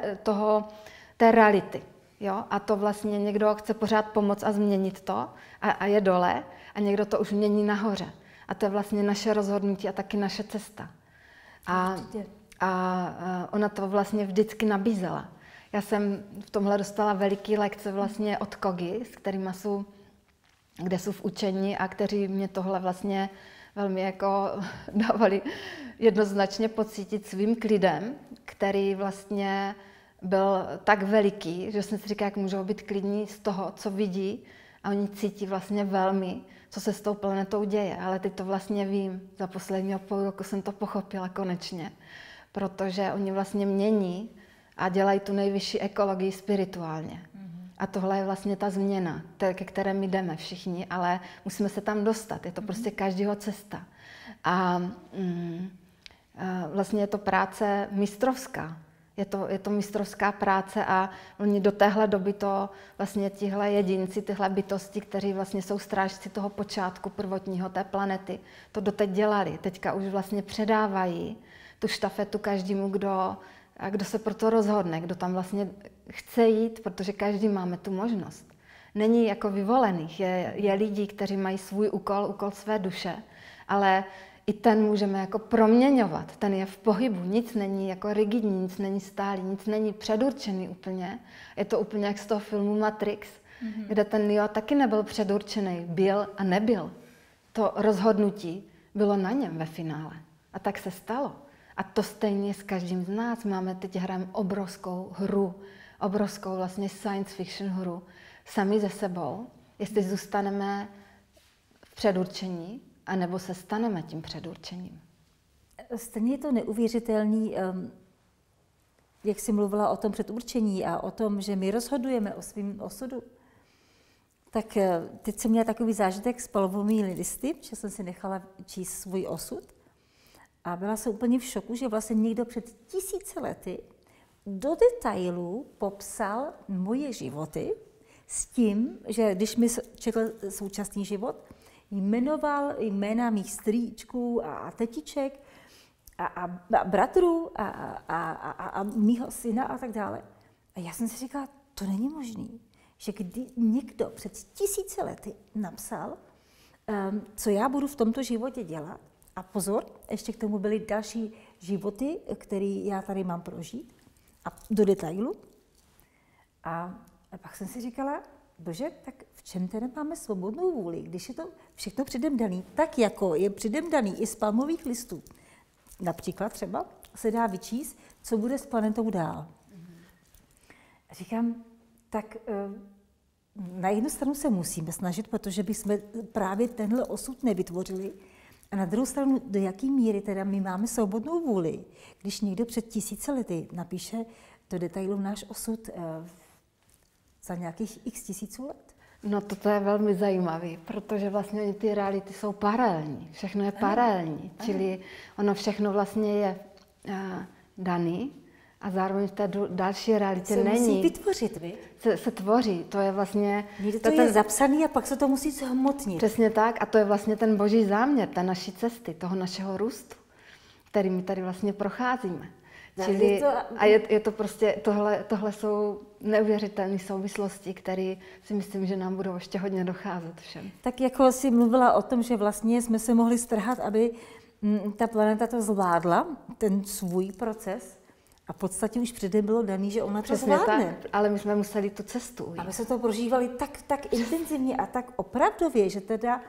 té reality. Jo? A to vlastně někdo chce pořád pomoct a změnit to a je dole a někdo to už mění nahoře. A to je vlastně naše rozhodnutí a taky naše cesta. A ona to vlastně vždycky nabízela. Já jsem v tomhle dostala veliký lekce vlastně od Kogi, s kterými kde jsou v učení a kteří mě tohle vlastně velmi jako dávali jednoznačně pocítit svým klidem, který vlastně byl tak veliký, že jsem si říkala, jak můžou být klidní z toho, co vidí a oni cítí vlastně velmi, co se s tou planetou děje. Ale teď to vlastně vím, za posledního půl roku jsem to pochopila konečně. Protože oni vlastně mění a dělají tu nejvyšší ekologii spirituálně. A tohle je vlastně ta změna, ke které my jdeme všichni, ale musíme se tam dostat. Je to prostě každého cesta. A vlastně je to práce mistrovská. Je to mistrovská práce a oni do téhle doby to vlastně tihle jedinci, tyhle bytosti, kteří vlastně jsou strážci toho počátku prvotního té planety, to doteď dělali. Teďka už vlastně předávají tu štafetu každému, kdo se pro to rozhodne, kdo tam vlastně chce jít, protože každý máme tu možnost. Není jako vyvolených, je lidí, kteří mají svůj úkol své duše, ale i ten můžeme jako proměňovat, ten je v pohybu, nic není jako rigidní, nic není stálý, nic není předurčený úplně. Je to úplně jak z toho filmu Matrix, kde ten Neo taky nebyl předurčený, byl a nebyl. To rozhodnutí bylo na něm ve finále. A tak se stalo. A to stejně s každým z nás. Teď hrajeme obrovskou hru, obrovskou vlastně science fiction hru, sami ze sebou, jestli zůstaneme v předurčení, anebo se staneme tím předurčením. Stejně je to neuvěřitelný, jak jsi mluvila o tom předurčení a o tom, že my rozhodujeme o svém osudu. Tak teď jsem měla takový zážitek s palmovými listy, že jsem si nechala číst svůj osud. A byla jsem úplně v šoku, že vlastně někdo před 1000 lety do detailů popsal moje životy s tím, že když mi četl současný život, jmenoval jména mých strýčků a tetiček a bratrů a mýho syna a tak dále. A já jsem si říkala, to není možný, že kdy někdo před 1000 lety napsal, co já budu v tomto životě dělat. A pozor, ještě k tomu byly další životy, které já tady mám prožít. A do detailu. A pak jsem si říkala, bože, tak v čem teda máme svobodnou vůli, když je to všechno předem daný, tak jako je předem daný i z palmových listů. Například třeba se dá vyčíst, co bude s planetou dál. A říkám, tak na jednu stranu se musíme snažit, protože bychom právě tenhle osud nevytvořili. A na druhou stranu, do jaké míry teda my máme svobodnou vůli, když někdo před 1000 lety napíše do detailu náš osud za nějakých x tisíců let. No to je velmi zajímavé, protože vlastně ty reality jsou paralelní, všechno je paralelní, čili ono všechno vlastně je daný a zároveň v té další realitě se není. Musí vytvořit, vy? Se tvoří, to je vlastně... To je zapsaný a pak se to musí zhmotnit. Přesně tak a to je vlastně ten boží záměr, té naší cesty, toho našeho růstu, který my tady vlastně procházíme. Čili, a je to prostě, tohle jsou neuvěřitelné souvislosti, které si myslím, že nám budou ještě hodně docházet všem. Tak jako jsi mluvila o tom, že vlastně jsme se mohli strhat, aby ta planeta to zvládla, ten svůj proces, a v podstatě už předem bylo daný, že ona to zvládne. Tak, ale my jsme museli tu cestu ujít. A my se to prožívali tak intenzivně a tak opravdově, že teda,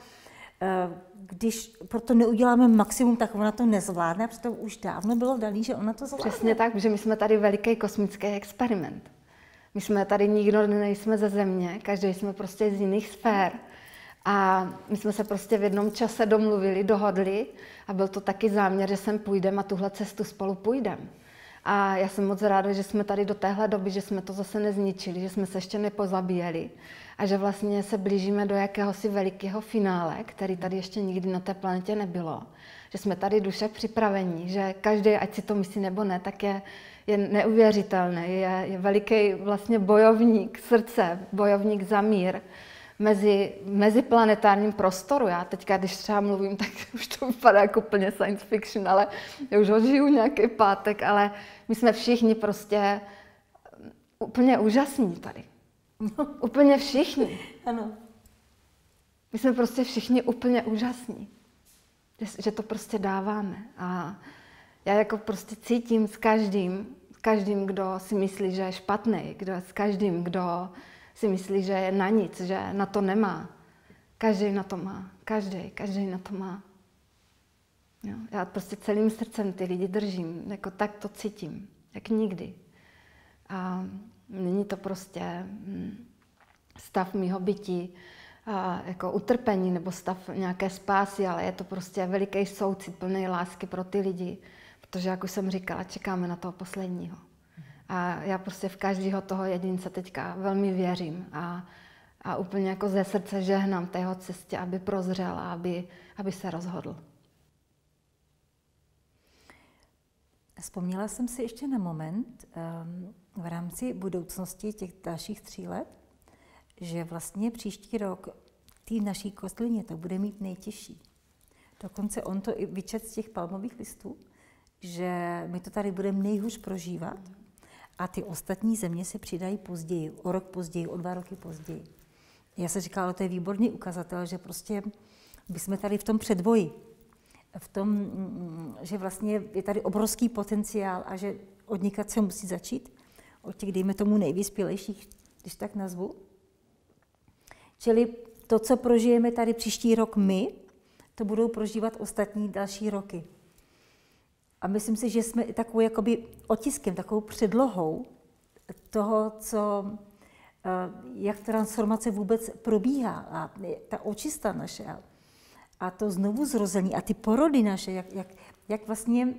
když proto neuděláme maximum, tak ona to nezvládne, protože to už dávno bylo daný, že ona to zvládne. Přesně tak, že my jsme tady veliký kosmický experiment. My jsme tady, nikdo nejsme ze Země, každý jsme prostě z jiných sfér. A my jsme se prostě v jednom čase domluvili, dohodli a byl to taky záměr, že sem půjdeme a tuhle cestu spolu půjdeme. A já jsem moc ráda, že jsme tady do téhle doby, že jsme to zase nezničili, že jsme se ještě nepozabíjeli a že vlastně se blížíme do jakéhosi velikého finále, který tady ještě nikdy na té planetě nebylo. Že jsme tady duše připravení, že každý, ať si to myslí nebo ne, tak je neuvěřitelný, je veliký vlastně bojovník srdce, bojovník za mír mezi planetárním prostoru. Já teďka, když třeba mluvím, tak už to vypadá jako úplně science fiction, ale já už ho žiju nějaký pátek, ale my jsme všichni prostě úplně úžasní tady. Úplně všichni. Ano. My jsme prostě všichni úplně úžasní. Že to prostě dáváme. A já jako prostě cítím s každým, kdo si myslí, že je špatný, s každým, kdo si myslí, že je na nic, že na to nemá. Každý na to má. Každý na to má. Jo, já prostě celým srdcem ty lidi držím, jako tak to cítím, jak nikdy. A není to prostě stav mýho bytí, jako utrpení nebo stav nějaké spásy, ale je to prostě veliký soucit, plný lásky pro ty lidi, protože, jak už jsem říkala, čekáme na toho posledního. A já prostě v každého toho jedince teďka velmi věřím a úplně jako ze srdce žehnám té jeho cestě, aby prozřel a aby se rozhodl. Vzpomněla jsem si ještě na moment v rámci budoucnosti těch dalších 3 let, že vlastně příští rok té naší kostlině to bude mít nejtěžší. Dokonce on to i vyčet z těch palmových listů, že my to tady budeme nejhůř prožívat a ty ostatní země se přidají později, o rok později, o 2 roky později. Já jsem říkala, to je výborný ukazatel, že prostě bychom tady v tom předvoji, v tom, že vlastně je tady obrovský potenciál a že od někud se musí začít, od těch, dejme tomu, nejvyspělejších, když tak nazvu. Čili to, co prožijeme tady příští rok my, to budou prožívat ostatní další roky. A myslím si, že jsme takovou jakoby otiskem, takovou předlohou toho, jak transformace vůbec probíhá a ta očista naše a to znovu zrození a ty porody naše, jak vlastně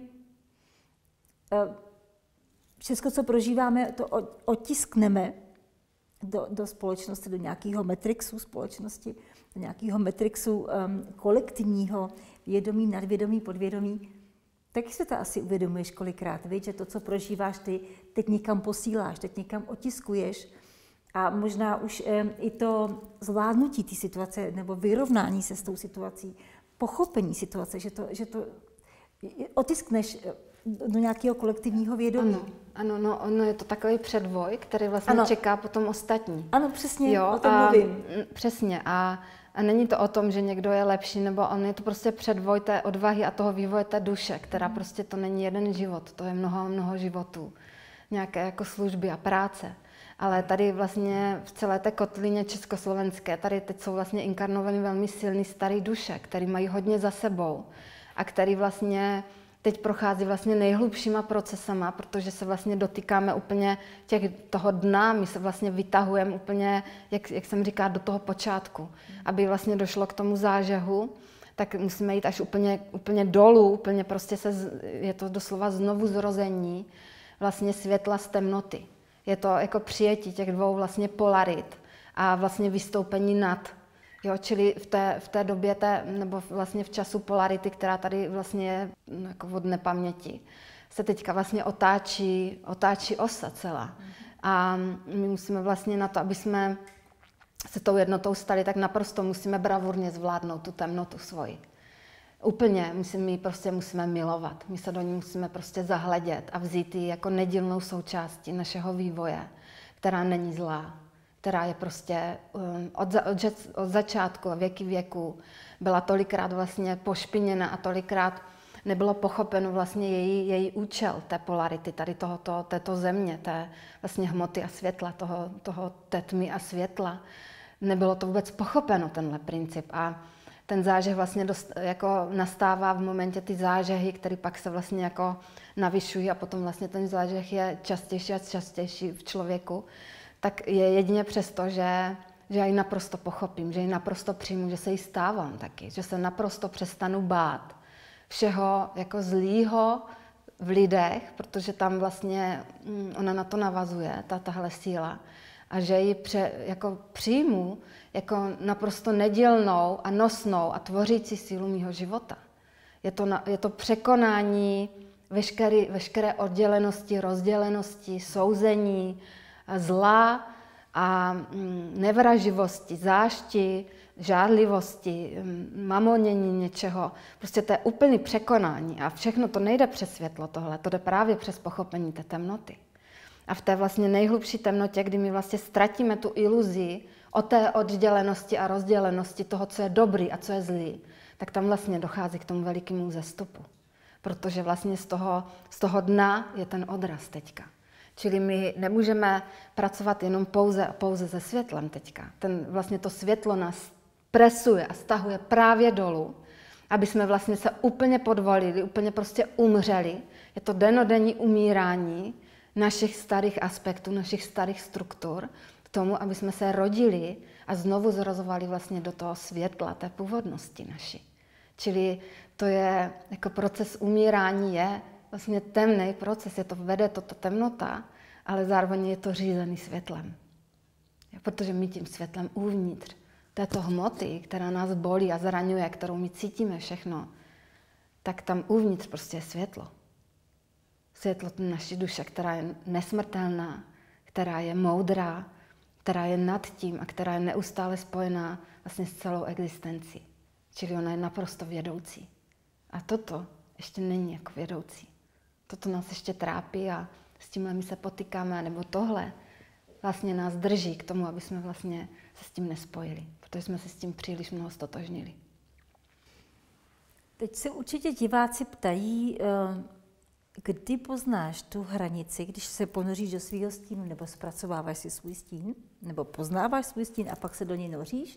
všechno, co prožíváme, to otiskneme do společnosti, do nějakého matrixu společnosti, do nějakého matrixu kolektivního vědomí, nadvědomí, podvědomí. Taky se to asi uvědomuješ kolikrát, víš, že to, co prožíváš ty, teď někam posíláš, teď někam otiskuješ a možná už i to zvládnutí té situace nebo vyrovnání se s tou situací, pochopení situace, že to otiskneš do nějakého kolektivního vědomí. Ano, no, ono je to takový předvoj, který vlastně čeká potom ostatní. Ano, přesně, jo, o tom mluvím. Přesně. A není to o tom, že někdo je lepší, nebo on je to prostě předvoj té odvahy a toho vývoje té duše, která prostě to není jeden život, to je mnoho životů. Nějaké jako služby a práce. Ale tady vlastně v celé té kotlině československé, tady teď jsou vlastně inkarnovaný velmi silný starý duše, který mají hodně za sebou a který vlastně teď prochází vlastně nejhlubšíma procesama, protože se vlastně dotýkáme úplně toho dna, my se vlastně vytahujeme úplně, jak jsem říká, do toho počátku. Aby vlastně došlo k tomu zážehu, tak musíme jít až úplně dolů, úplně prostě je to doslova znovu zrození vlastně světla z temnoty. Je to jako přijetí těch dvou vlastně polarit a vlastně vystoupení nad. Jo, čili v té době, nebo vlastně v času polarity, která tady vlastně je jako od nepaměti, se teďka vlastně otáčí osa celá. A my musíme vlastně na to, aby jsme se tou jednotou stali, tak naprosto musíme bravurně zvládnout tu temnotu svoji. Úplně, my prostě musíme milovat. My se do ní musíme prostě zahledět a vzít ji jako nedílnou součástí našeho vývoje, která není zlá, která je prostě od začátku a věky věků byla tolikrát vlastně pošpiněna a tolikrát nebylo pochopeno vlastně její účel té polarity, tady této země, té vlastně hmoty a světla, toho té tmy a světla. Nebylo to vůbec pochopeno, tenhle princip. A ten zážeh vlastně jako nastává v momentě ty zážehy, které pak se vlastně jako navyšují a potom vlastně ten zážeh je častější a častější v člověku, tak je jedině přesto, že já ji naprosto pochopím, že ji naprosto přijmu, že se jí stávám taky, že se naprosto přestanu bát všeho jako zlýho v lidech, protože tam vlastně ona na to navazuje, tahle síla, a že ji jako přijmu jako naprosto nedílnou a nosnou a tvořící sílu mýho života. Je to překonání veškeré oddělenosti, rozdělenosti, souzení, zla a nevraživosti, zášti, žárlivosti, mamonění něčeho. Prostě to je úplný překonání a všechno to nejde přes světlo tohle, to jde právě přes pochopení té temnoty. A v té vlastně nejhlubší temnotě, kdy my vlastně ztratíme tu iluzi o té oddělenosti a rozdělenosti toho, co je dobrý a co je zlý, tak tam vlastně dochází k tomu velikému vzestupu. Protože vlastně z toho dna je ten odraz teďka. Čili my nemůžeme pracovat jenom pouze se světlem teďka. Vlastně to světlo nás presuje a stahuje právě dolů, aby jsme vlastně se úplně podvolili, úplně prostě umřeli. Je to dennodenní umírání našich starých aspektů, našich starých struktur, k tomu, aby jsme se rodili a znovu zrozovali vlastně do toho světla, té původnosti naší. Čili to je jako proces umírání, je vlastně temný proces, vede to temnota, ale zároveň je to řízený světlem. Protože my tím světlem uvnitř této hmoty, která nás bolí a zraňuje, kterou my cítíme všechno, tak tam uvnitř prostě je světlo. Světlo naší duše, která je nesmrtelná, která je moudrá, která je nad tím a která je neustále spojená vlastně s celou existencí. Čili ona je naprosto vědoucí. A toto ještě není jako vědoucí. Toto nás ještě trápí a s tímhle my se potýkáme, nebo tohle vlastně nás drží k tomu, aby jsme vlastně se s tím nespojili, protože jsme se s tím příliš mnoho stotožnili. Teď se určitě diváci ptají, kdy poznáš tu hranici, když se ponoříš do svého stínu, nebo zpracováváš si svůj stín, nebo poznáváš svůj stín a pak se do něj noříš.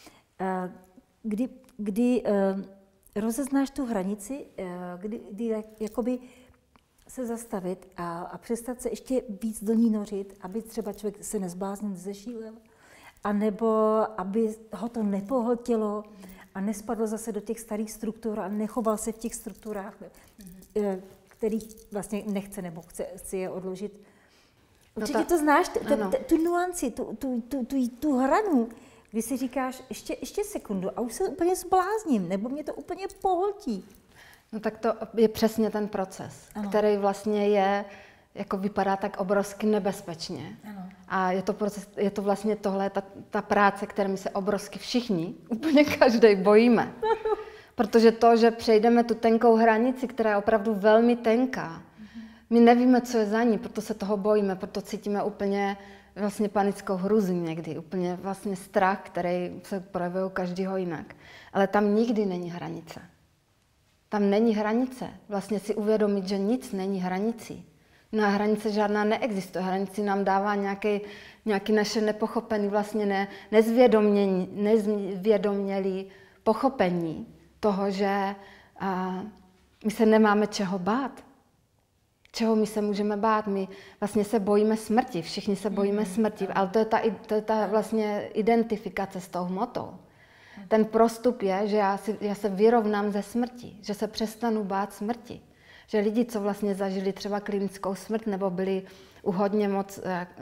Kdy rozeznáš tu hranici, kdy jakoby se zastavit a přestat se ještě víc do ní nořit, aby třeba člověk se nezbláznil, zešílel, anebo aby ho to nepohltilo a nespadl zase do těch starých struktur a nechoval se v těch strukturách, kterých vlastně nechce nebo chce je odložit. Určitě to znáš, tu nuanci, tu hranu, kdy si říkáš ještě sekundu a už se úplně zblázním, nebo mě to úplně pohltí. No tak to je přesně ten proces, který vlastně jako vypadá tak obrovsky nebezpečně. Ano. A je to vlastně tohle, ta práce, které my se obrovsky všichni, úplně každý bojíme. Protože to, že přejdeme tu tenkou hranici, která je opravdu velmi tenká, my nevíme, co je za ní, proto se toho bojíme, proto cítíme úplně vlastně panickou hruzi někdy, úplně vlastně strach, který se projevuje u každého jinak. Ale tam nikdy není hranice. Tam není hranice. Vlastně si uvědomit, že nic není hranicí. Na hranice žádná neexistuje. Hranici nám dává nějaký naše nepochopený, vlastně nezvědomělý pochopení toho, že My se nemáme čeho bát. Čeho my se můžeme bát? My vlastně se bojíme smrti, všichni se bojíme smrti, ale to je ta vlastně identifikace s tou hmotou. Ten prostup je, že já se vyrovnám ze smrti, že se přestanu bát smrti. Že lidi, co vlastně zažili třeba klinickou smrt nebo byli u hodně moc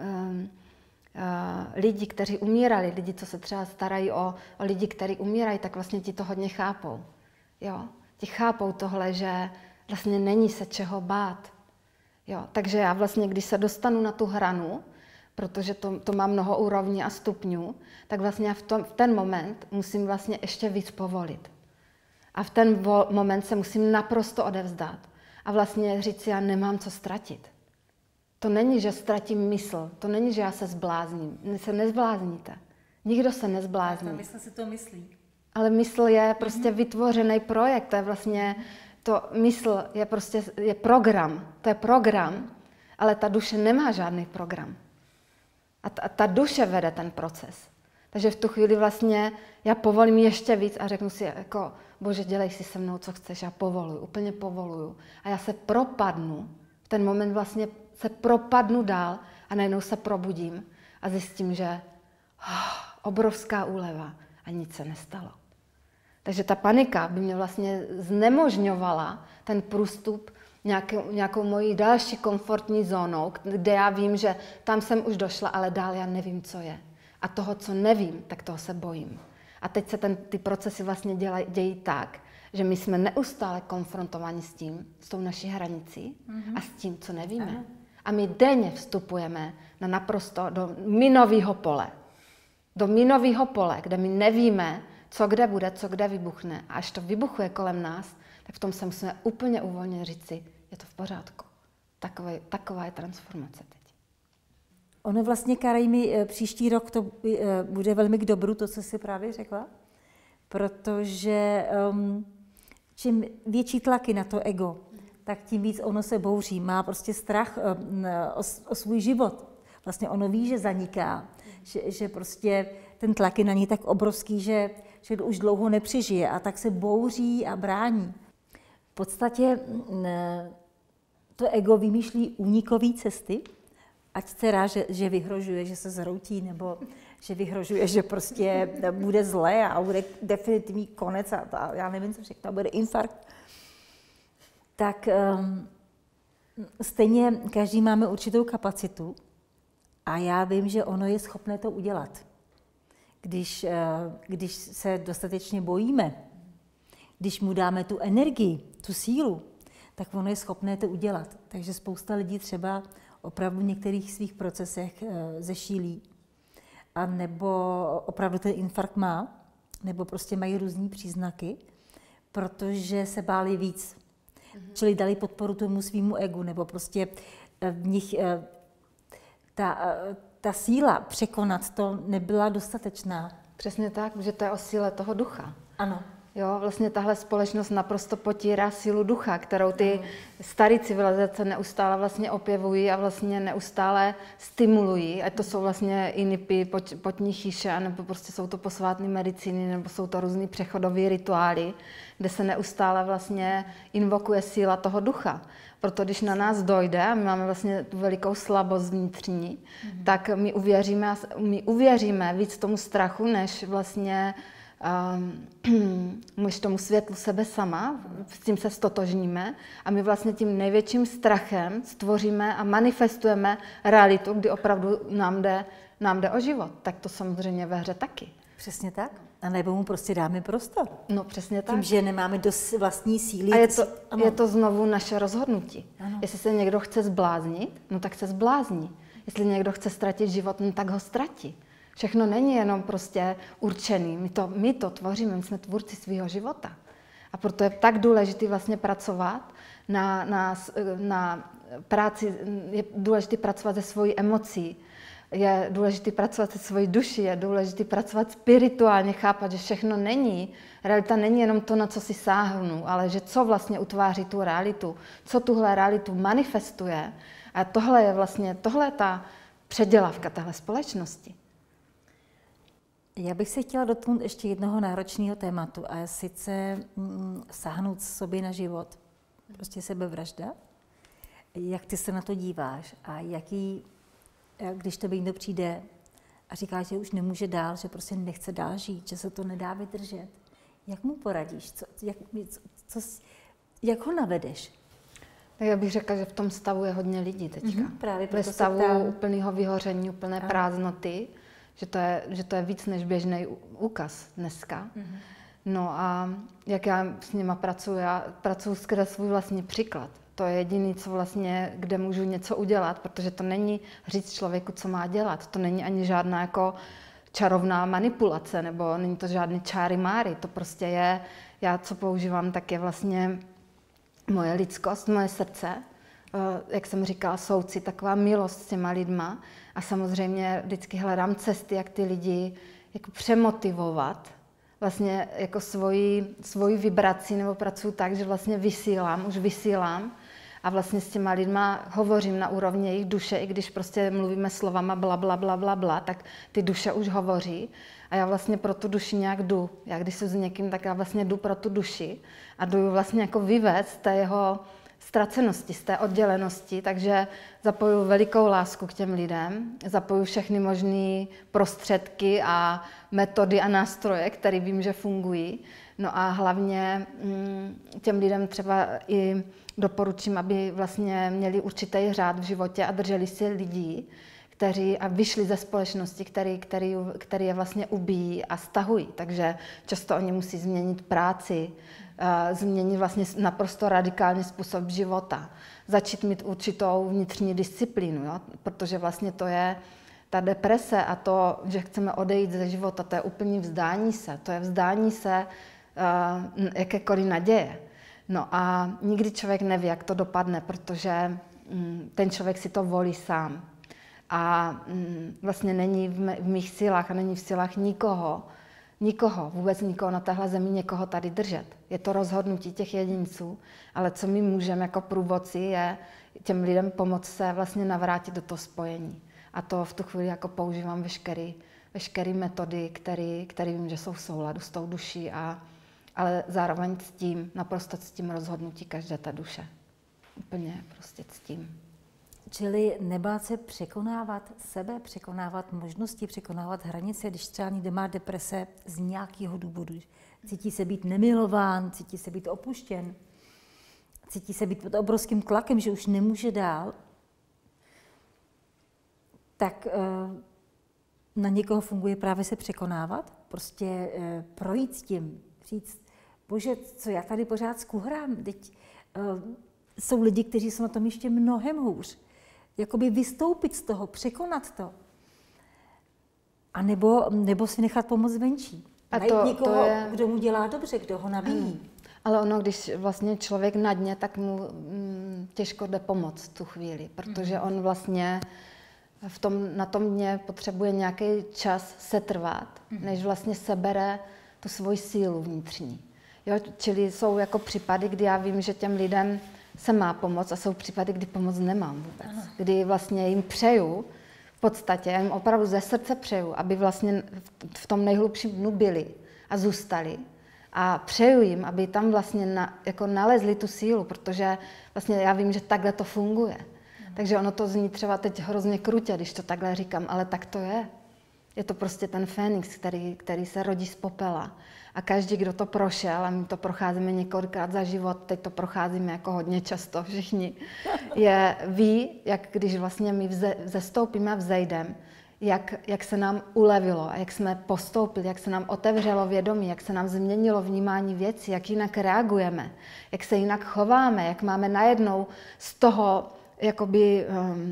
lidí, kteří umírali, lidi, co se třeba starají o lidi, kteří umírají, tak vlastně ti to hodně chápou. Jo? Ti chápou tohle, že vlastně není se čeho bát. Jo? Takže já vlastně, když se dostanu na tu hranu, protože to má mnoho úrovní a stupňů, tak vlastně v ten moment musím vlastně ještě víc povolit. A v ten moment se musím naprosto odevzdat. A vlastně říct si, já nemám co ztratit. To není, že ztratím mysl, to není, že já se zblázním. Vy se nezblázníte. Nikdo se nezblázní. Ta mysl si to myslí. Ale mysl je prostě vytvořený projekt, to je vlastně, mysl je prostě je program, to je program, ale ta duše nemá žádný program. A ta duše vede ten proces. Takže v tu chvíli vlastně já povolím ještě víc a řeknu si jako, Bože, dělej si se mnou, co chceš, já povoluju, úplně povoluju. A já se propadnu, v ten moment vlastně se propadnu dál a najednou se probudím a zjistím, že obrovská úleva a nic se nestalo. Takže ta panika by mě vlastně znemožňovala ten průstup nějakou mojí další komfortní zónou, kde já vím, že tam jsem už došla, ale dál já nevím, co je. A toho, co nevím, tak toho se bojím. A teď se ty procesy vlastně dějí tak, že my jsme neustále konfrontováni s tou naší hranicí a s tím, co nevíme. Aha. A my denně vstupujeme do minového pole. Do minového pole, kde my nevíme, co kde bude, co kde vybuchne. A až to vybuchuje kolem nás, tak v tom se musíme úplně uvolnit říct si, je to v pořádku. Taková je transformace teď. Ono vlastně, Karajmi, příští rok to bude velmi k dobru, to, co jsi právě řekla, protože čím větší tlaky na to ego, tak tím víc ono se bouří, má prostě strach o svůj život. Vlastně ono ví, že zaniká, že prostě ten tlak je na ní tak obrovský, že už dlouho nepřežije a tak se bouří a brání. V podstatě to ego vymýšlí únikové cesty, ať se rád, že vyhrožuje, že se zhroutí, nebo že vyhrožuje, že prostě bude zlé a bude definitivní konec a já nevím, co všechno, bude infarkt. Tak stejně každý máme určitou kapacitu a já vím, že ono je schopné to udělat. Když se dostatečně bojíme, když mu dáme tu energii, tu sílu, tak ono je schopné to udělat. Takže spousta lidí třeba opravdu v některých svých procesech zešílí, a nebo opravdu ten infarkt má, nebo prostě mají různý příznaky, protože se báli víc. Čili dali podporu tomu svýmu egu, nebo prostě v nich ta síla překonat to nebyla dostatečná. Přesně tak, že to je o síle toho ducha. Ano. Jo, vlastně tahle společnost naprosto potírá sílu ducha, kterou ty staré civilizace neustále vlastně opěvují a vlastně neustále stimulují. Ať to jsou vlastně inipy, potní chýše, nebo prostě jsou to posvátné medicíny, nebo jsou to různý přechodové rituály, kde se neustále vlastně invokuje síla toho ducha. Proto když na nás dojde, a my máme vlastně tu velikou slabost vnitřní, tak my uvěříme víc tomu strachu, než vlastně než tomu světlu sebe sama, s tím se stotožníme a my vlastně tím největším strachem stvoříme a manifestujeme realitu, kdy opravdu nám jde o život. Tak to samozřejmě ve hře taky. Přesně tak. A nebo mu prostě dáme prostor. No přesně tak. Tím, že nemáme dost vlastní síly. A je to znovu naše rozhodnutí. Ano. Jestli se někdo chce zbláznit, no tak se zblázní. Jestli někdo chce ztratit život, no tak ho ztratí. Všechno není jenom prostě určený. My to tvoříme, my jsme tvůrci svého života. A proto je tak důležité vlastně pracovat na práci, je důležité pracovat se svojí emocí, je důležité pracovat se svojí duší, je důležité pracovat spirituálně, chápat, že všechno není. Realita není jenom to, na co si sáhnu, ale že co vlastně utváří tu realitu, co tuhle realitu manifestuje. A tohle je ta předělávka téhle společnosti. Já bych se chtěla dotknout ještě jednoho náročného tématu, a sice sáhnout sobě na život. prostě sebevražda. Jak ty se na to díváš a když to někdo přijde a říká, že už nemůže dál, že prostě nechce dál žít, že se to nedá vydržet, jak mu poradíš? Jak ho navedeš? Tak já bych řekla, že v tom stavu je hodně lidí teďka. Právě ve stavu úplného vyhoření, úplné prázdnoty, že to je víc než běžný úkaz dneska. No a jak já s nima pracuji, já pracuji skrze svůj vlastní příklad. To je jediné, co vlastně, kde můžu něco udělat, protože to není říct člověku, co má dělat. To není ani žádná jako čarovná manipulace, nebo není to žádný čáry máry. To prostě je, já co používám, tak je vlastně moje lidskost, moje srdce. Jak jsem říkala, soucit, taková milost s těma lidma. A samozřejmě vždycky hledám cesty, jak ty lidi jako přemotivovat, vlastně jako svoji vibraci, nebo pracuji tak, že vlastně už vysílám a vlastně s těma lidma hovořím na úrovni jejich duše, i když prostě mluvíme slovama bla, bla, bla, bla, bla, tak ty duše už hovoří a já vlastně pro tu duši nějak jdu. Já když jsem s někým, tak já vlastně jdu pro tu duši a jdu vlastně jako vyvést z té jeho ztracenosti, z té oddělenosti, takže zapojuju velikou lásku k těm lidem, zapojuju všechny možné prostředky a metody a nástroje, které vím, že fungují. No a hlavně těm lidem třeba i doporučím, aby vlastně měli určitý řád v životě a drželi si lidí, kteří a vyšli ze společnosti, který je vlastně ubíjí a stahují. Takže často oni musí změnit práci, změnit vlastně naprosto radikálně způsob života, začít mít určitou vnitřní disciplínu, jo? Protože vlastně to je ta deprese a to, že chceme odejít ze života, to je úplný vzdání se, to je vzdání se jakékoliv naděje. No a nikdy člověk neví, jak to dopadne, protože ten člověk si to volí sám. A vlastně není v mých silách a není v silách nikoho, vůbec nikoho na téhle zemi, někoho tady držet. Je to rozhodnutí těch jedinců, ale co my můžeme jako průvodci je těm lidem pomoct se vlastně navrátit do toho spojení. A to v tu chvíli jako používám veškeré metody, které vím, že jsou v souladu s tou duší, ale zároveň naprosto ctím rozhodnutí každé té duše. Úplně prostě ctím. Čili nebát se překonávat sebe, překonávat možnosti, překonávat hranice, když třeba někdo má deprese z nějakého důvodu. Cítí se být nemilován, cítí se být opuštěn, cítí se být pod obrovským tlakem, že už nemůže dál, tak na někoho funguje právě se překonávat, prostě projít s tím, říct, bože, co já tady pořád skuhrám, teď jsou lidi, kteří jsou na tom ještě mnohem hůř. Jakoby vystoupit z toho, překonat to. A nebo si nechat pomoct venčí. A najít někoho, kdo mu dělá dobře, kdo ho nabíjí. Ale ono, když vlastně člověk na dně, tak mu těžko jde pomoct v tu chvíli, protože on vlastně na tom dně potřebuje nějaký čas setrvat, než vlastně sebere tu svoji sílu vnitřní. Jo, čili jsou jako případy, kdy já vím, že těm lidem se má pomoct a jsou případy, kdy pomoc nemám vůbec. Ano. Kdy vlastně jim přeju, v podstatě, já jim opravdu ze srdce přeju, aby vlastně v tom nejhlubším dnu byli a zůstali. A přeju jim, aby tam vlastně jako nalezli tu sílu, protože vlastně já vím, že takhle to funguje. Takže ono to zní třeba teď hrozně krutě, když to takhle říkám, ale tak to je. Je to prostě ten Fénix, který se rodí z popela. A každý, kdo to prošel, a my to procházíme několikrát za život, teď to procházíme jako hodně často všichni, ví, jak když vlastně my zestoupíme a vzejdeme, jak se nám ulevilo a jak jsme postoupili, jak se nám otevřelo vědomí, jak se nám změnilo vnímání věcí, jak jinak reagujeme, jak se jinak chováme, jak máme najednou z toho jakoby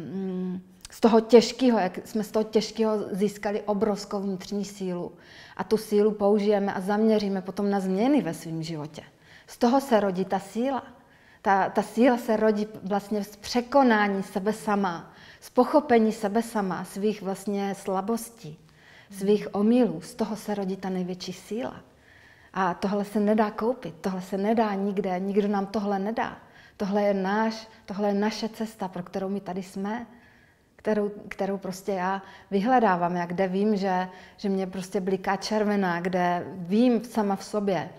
z toho těžkého, jak jsme z toho těžkého získali obrovskou vnitřní sílu. A tu sílu použijeme a zaměříme potom na změny ve svém životě. Z toho se rodí ta síla. Ta síla se rodí vlastně z překonání sebe sama, z pochopení sebe sama, svých vlastně slabostí, svých omylů. Z toho se rodí ta největší síla. A tohle se nedá koupit, tohle se nedá nikde, nikdo nám tohle nedá. Tohle je naše cesta, pro kterou my tady jsme, kterou prostě já vyhledávám, kde vím, že mě prostě bliká červená, kde vím sama v sobě,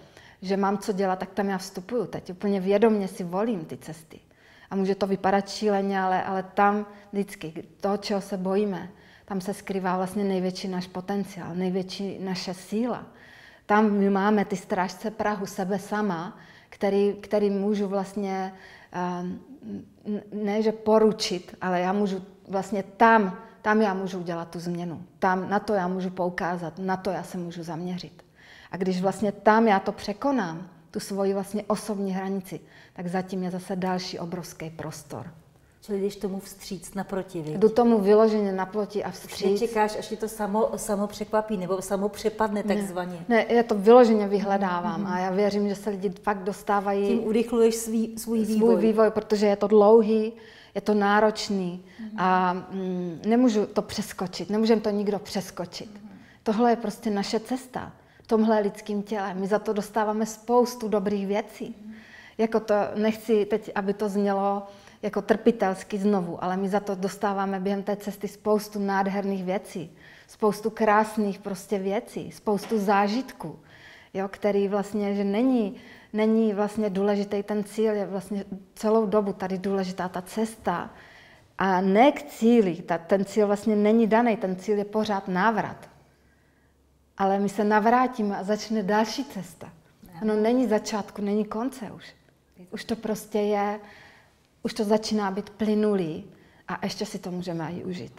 že mám co dělat, tak tam já vstupuju. Teď úplně vědomě si volím ty cesty. A může to vypadat šíleně, ale tam vždycky toho, čeho se bojíme, tam se skrývá vlastně největší náš potenciál, největší naše síla. Tam my máme ty strážce prahu, sebe sama, který můžu vlastně, ne že poručit, ale já můžu vlastně tam já můžu udělat tu změnu. Tam na to já můžu poukázat, na to já se můžu zaměřit. A když vlastně tam já to překonám, tu svoji vlastně osobní hranici, tak zatím je zase další obrovský prostor. Čili jdeš tomu vstříc naproti, viď? Jdu tomu vyloženě naproti a vstříc. Už nečekáš, až ti to samo překvapí, nebo samo přepadne takzvaně. Ne, já to vyloženě vyhledávám a já věřím, že se lidi fakt dostávají... Tím urychluješ svůj vývoj. Protože je to dlouhý, je to náročný a nemůžu to přeskočit, nemůžeme to nikdo přeskočit. Tohle je prostě naše cesta v tomhle lidském těle. My za to dostáváme spoustu dobrých věcí. Jako to nechci teď, aby to znělo jako trpitelsky znovu, ale my za to dostáváme během té cesty spoustu nádherných věcí, spoustu krásných prostě věcí, spoustu zážitků, jo, který vlastně, že není vlastně důležitý ten cíl, je vlastně celou dobu tady důležitá ta cesta a ne k cíli, ten cíl vlastně není daný, ten cíl je pořád návrat. Ale my se navrátíme a začne další cesta. Ono není začátku, není konce už. Už to prostě je, už to začíná být plynulý a ještě si to můžeme i užít.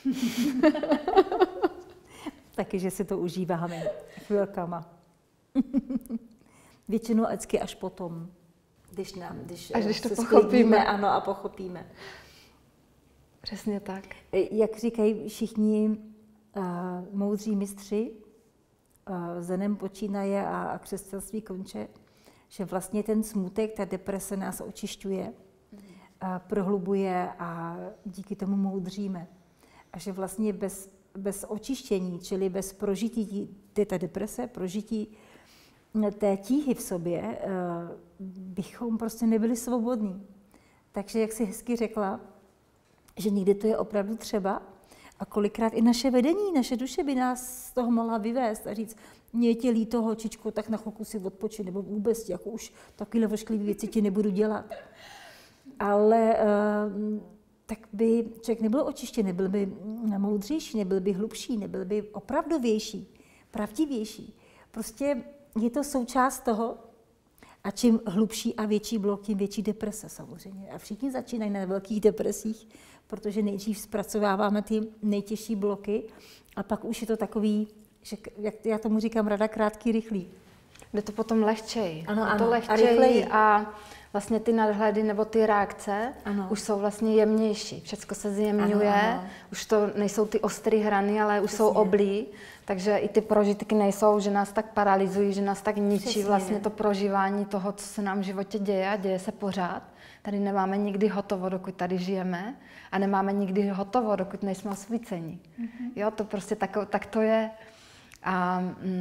Taky, že si to užíváme chvilkama. Většinou vždycky až potom, když to se pochopíme. Ano, a pochopíme. Přesně tak. Jak říkají všichni moudří mistři, zenem počínaje a křesťanství konče, že vlastně ten smutek, ta deprese nás očišťuje, prohlubuje a díky tomu moudříme. A že vlastně bez očištění, čili bez prožití té deprese, prožití té tíhy v sobě, bychom prostě nebyli svobodní. Takže, jak jsi hezky řekla, že někdy to je opravdu třeba a kolikrát i naše vedení, naše duše by nás z toho mohla vyvést a říct, mě je tě líto, holčičko, tak na chvilku si odpočin, nebo vůbec, jako už takovéhle vošklivé věci ti nebudu dělat. Ale tak by člověk nebyl očištěn, nebyl by moudřejší, nebyl by hlubší, nebyl by opravdovější, pravdivější. Prostě je to součást toho a čím hlubší a větší blok, tím větší deprese samozřejmě. A všichni začínají na velkých depresích, protože nejdřív zpracováváme ty nejtěžší bloky a pak už je to takový, že, jak já tomu říkám, rada krátký, rychlý. Jde to potom lehčej. Ano, to lehčej a vlastně ty nadhledy nebo ty reakce už jsou vlastně jemnější. Všecko se zjemňuje, už to nejsou ty ostré hrany, ale už jsou oblí, takže i ty prožitky nejsou, že nás tak paralyzují, že nás tak ničí vlastně to prožívání toho, co se nám v životě děje a děje se pořád. Tady nemáme nikdy hotovo, dokud tady žijeme a nemáme nikdy hotovo, dokud nejsme osvíceni. Jo, to prostě tak to je. A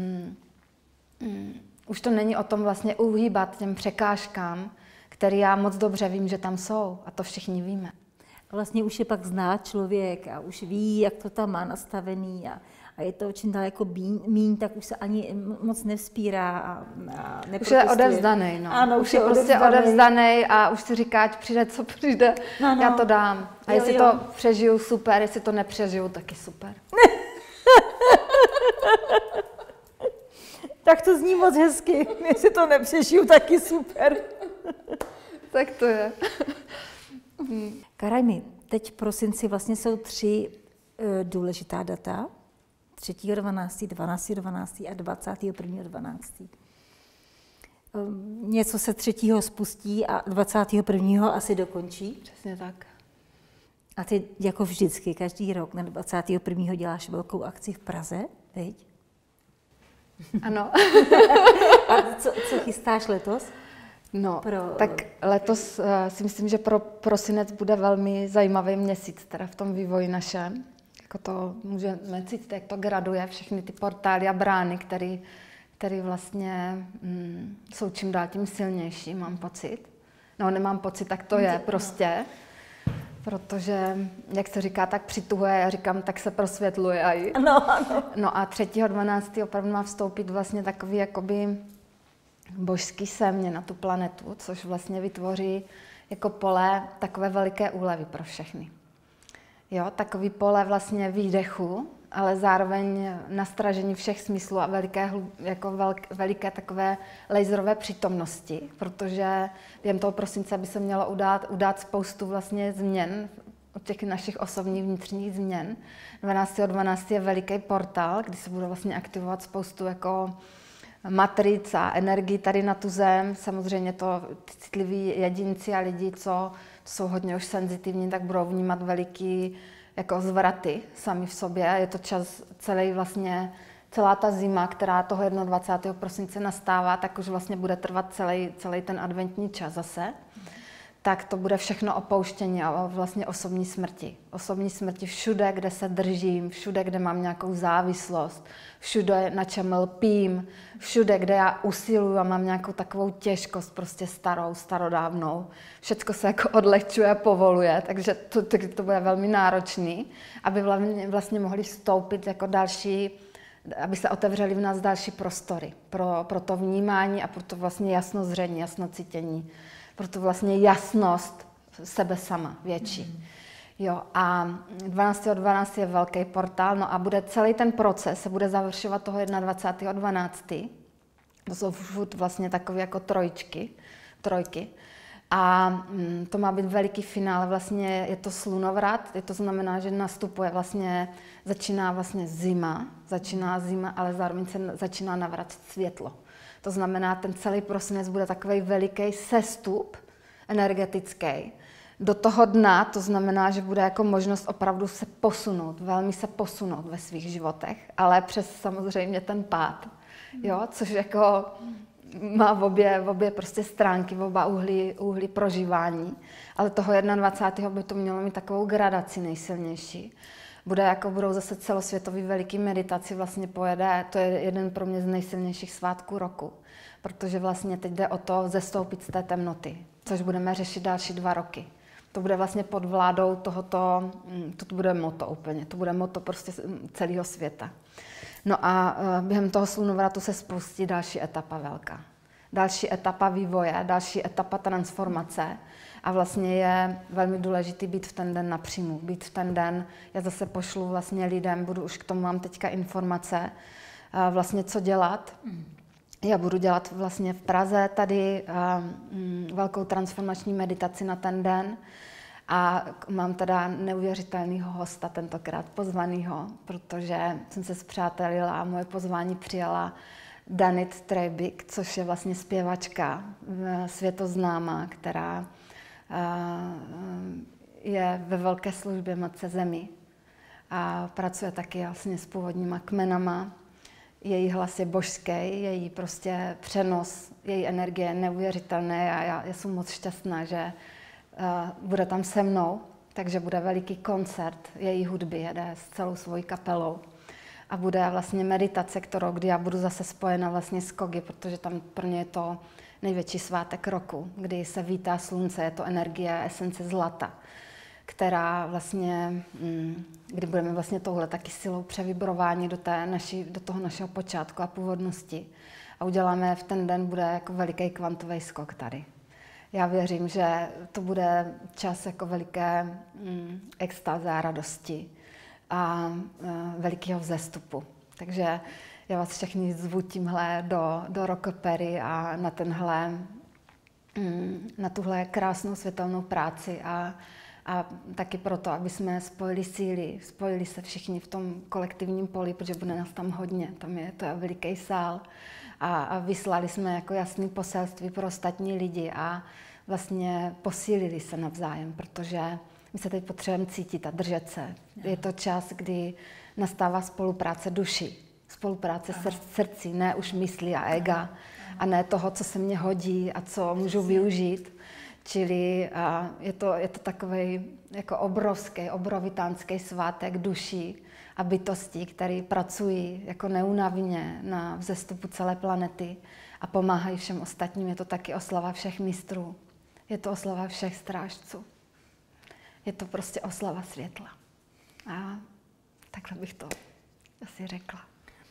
už to není o tom vlastně uhýbat těm překážkám, které já moc dobře vím, že tam jsou a to všichni víme. Vlastně už je pak zná člověk a už ví, jak to tam má nastavený a je to čím dál jako míň, tak už se ani moc nevzpírá a neprotestuje. Už je odevzdaný, no. Ano, už je prostě odevzdaný a už si říká, ať přijde, co přijde, já to dám. A jestli to přežiju, super, jestli to nepřežiju, taky super. Tak to zní moc hezky, jestli to nepřežiju, taky super. Tak to je. Karajmi, teď v prosinci vlastně jsou 3 důležitá data. 3.12., 12.12. a 21.12. Něco se 3. spustí a 21. asi dokončí. Přesně tak. A ty jako vždycky, každý rok na 21. děláš velkou akci v Praze, viď? Ano. A co chystáš letos? No, tak letos si myslím, že pro prosinec bude velmi zajímavý měsíc teda v tom vývoji našem. Jako to můžeme cítit, jak to graduje, všechny ty portály a brány, které vlastně jsou čím dál tím silnější, mám pocit. No, nemám pocit, tak to je prostě. Protože, jak se říká, tak přituhuje, já říkám, tak se prosvětluje aj. Ano. No a 3.12. opravdu má vstoupit vlastně takový jakoby božský sémě na tu planetu, což vlastně vytvoří jako pole takové veliké úlevy pro všechny. Jo, takový pole vlastně výdechu, ale zároveň nastražení všech smyslů a veliké takové laserové přítomnosti, protože během toho prosince by se mělo udát spoustu vlastně změn, od těch našich osobních vnitřních změn. 12.12. je veliký portál, kdy se bude vlastně aktivovat spoustu jako matric a energii tady na tu zem. Samozřejmě to citliví jedinci a lidi, co jsou hodně už senzitivní, tak budou vnímat veliký jako zvraty sami v sobě. Je to čas celá ta zima, která toho 21. prosince nastává, tak už vlastně bude trvat celý ten adventní čas zase. Tak to bude všechno opouštění a vlastně osobní smrti. Osobní smrti všude, kde se držím, všude, kde mám nějakou závislost, všude, na čem lpím, všude, kde já usiluju a mám nějakou takovou těžkost, prostě starodávnou. Všecko se jako odlehčuje a povoluje, takže to bude velmi náročný, aby vlastně mohli vstoupit jako další, aby se otevřely v nás další prostory pro to vnímání a pro to vlastně jasnozření, jasnocítění. Proto vlastně jasnost sebe sama větší. Jo, a 12.12. je velký portál, no a bude celý ten proces, se bude završovat toho 21.12. To jsou furt vlastně takové jako trojky. A to má být veliký finále, vlastně je to slunovrat, to znamená, že začíná vlastně zima, ale zároveň se začíná navracet světlo. To znamená, ten celý prosinec bude takový veliký sestup energetický do toho dna, to znamená, že bude jako možnost opravdu se posunout, velmi se posunout ve svých životech, ale přes samozřejmě ten pád, jo, což jako má v obě prostě stránky, v oba úhly prožívání, ale toho 21. by to mělo mít takovou gradaci nejsilnější. Budou zase celosvětový veliký meditaci, vlastně pojede, to je jeden pro mě z nejsilnějších svátků roku, protože vlastně teď jde o to zestoupit z té temnoty, což budeme řešit další 2 roky. To bude vlastně pod vládou tohoto, to bude moto úplně, to bude moto prostě celého světa. No a během toho slunovratu se spustí další etapa velká. Další etapa vývoje, další etapa transformace. A vlastně je velmi důležitý být v ten den napřímo, být v ten den. Já zase pošlu vlastně lidem, už k tomu mám teďka informace, vlastně co dělat. Já budu dělat vlastně v Praze tady velkou transformační meditaci na ten den. A mám teda neuvěřitelného hosta, tentokrát pozvanýho, protože jsem se spřátelila a moje pozvání přijala Danit Treibig, což je vlastně zpěvačka světoznámá, která je ve velké službě Matce Zemi a pracuje taky vlastně s původníma kmenama. Její hlas je božský, její prostě přenos, její energie je neuvěřitelné a já jsem moc šťastná, že bude tam se mnou, takže bude veliký koncert její hudby, jede s celou svojí kapelou. A bude vlastně meditace, kdy já budu zase spojena vlastně s Kogi, protože tam pro ně je to největší svátek roku, kdy se vítá slunce, je to energie, esence zlata, která vlastně, kdy budeme vlastně touhle taky silou převibrování do toho našeho počátku a původnosti. A uděláme v ten den, bude jako veliký kvantový skok tady. Já věřím, že to bude čas jako veliké extáze a radosti a velikého vzestupu. Takže já vás všechny zvu tímhle do Rockopery a na tuhle krásnou světelnou práci a taky proto, aby jsme spojili síly, spojili se všichni v tom kolektivním poli, protože bude nás tam hodně, to je veliký sál a vyslali jsme jako jasný poselství pro ostatní lidi a vlastně posílili se navzájem, protože my se teď potřebujeme cítit a držet se. Je to čas, kdy nastává spolupráce duši, spolupráce srdcí, ne už myslí a ega a ne toho, co se mně hodí a co můžu využít. Čili je to takový jako obrovitánský svátek duší a bytostí, které pracují jako neúnavně na vzestupu celé planety a pomáhají všem ostatním. Je to taky oslava všech mistrů. Je to oslava všech strážců. Je to prostě oslava světla. A takhle bych to asi řekla.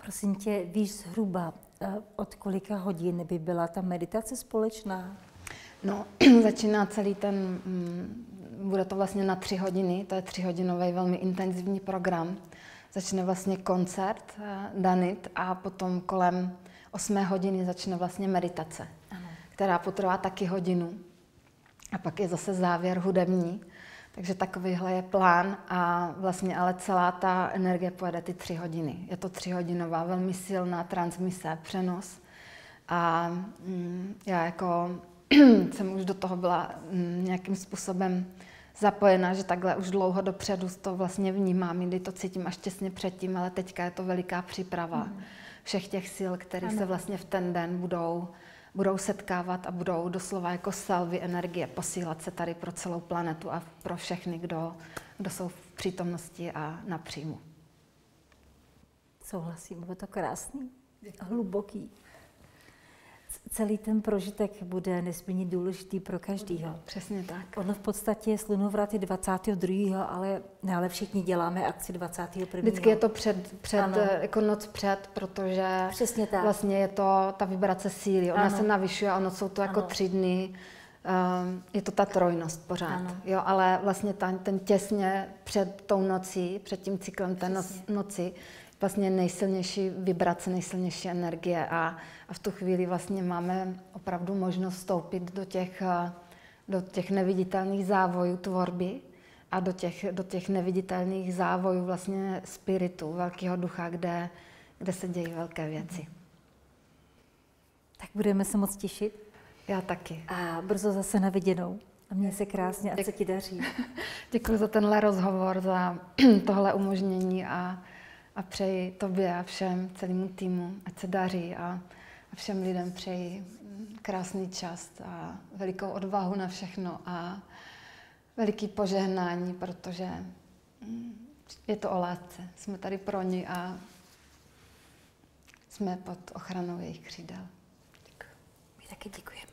Prosím tě, víš zhruba, od kolika hodin by byla ta meditace společná? No, začíná celý ten, bude to vlastně na 3 hodiny, to je 3hodinový velmi intenzivní program. Začne vlastně koncert Danit a potom kolem 8 hodiny začne vlastně meditace, která potrvá taky hodinu. A pak je zase závěr hudební. Takže takovýhle je plán a vlastně ale celá ta energie pojede ty 3 hodiny. Je to 3hodinová, velmi silná transmise, přenos. A já jako jsem už do toho byla nějakým způsobem zapojena, že takhle už dlouho dopředu to vlastně vnímám, kdy to cítím až těsně předtím, ale teďka je to veliká příprava všech těch sil, které se vlastně v ten den budou setkávat a budou doslova jako salvy energie posílat se tady pro celou planetu a pro všechny, kdo jsou v přítomnosti a na příjmu. Souhlasím, bude to krásný, hluboký. Celý ten prožitek bude nesmírně důležitý pro každýho. Přesně tak. Ono v podstatě je slunovrat 22., ale všichni děláme akci 21. Vždycky je to jako noc před, protože vlastně je to ta vibrace síly. Ona se navyšuje, ono jsou to jako 3 dny. Je to ta trojnost pořád. Jo, ale vlastně ten těsně před tou nocí, před tím cyklem té noci, vlastně nejsilnější vibrace, nejsilnější energie a v tu chvíli vlastně máme opravdu možnost vstoupit do těch neviditelných závojů tvorby a do těch neviditelných závojů vlastně spiritu, velkého ducha, kde se dějí velké věci. Tak budeme se moc těšit. Já taky. A brzo zase na viděnou. A měj se krásně a co ti daří. Děkuji za tenhle rozhovor, za tohle umožnění a přeji tobě a všem, celému týmu, ať se daří a všem lidem přeji krásný čas a velikou odvahu na všechno a veliký požehnání, protože je to o lásce. Jsme tady pro ní a jsme pod ochranou jejich křídel. Děkuji. My taky děkujeme.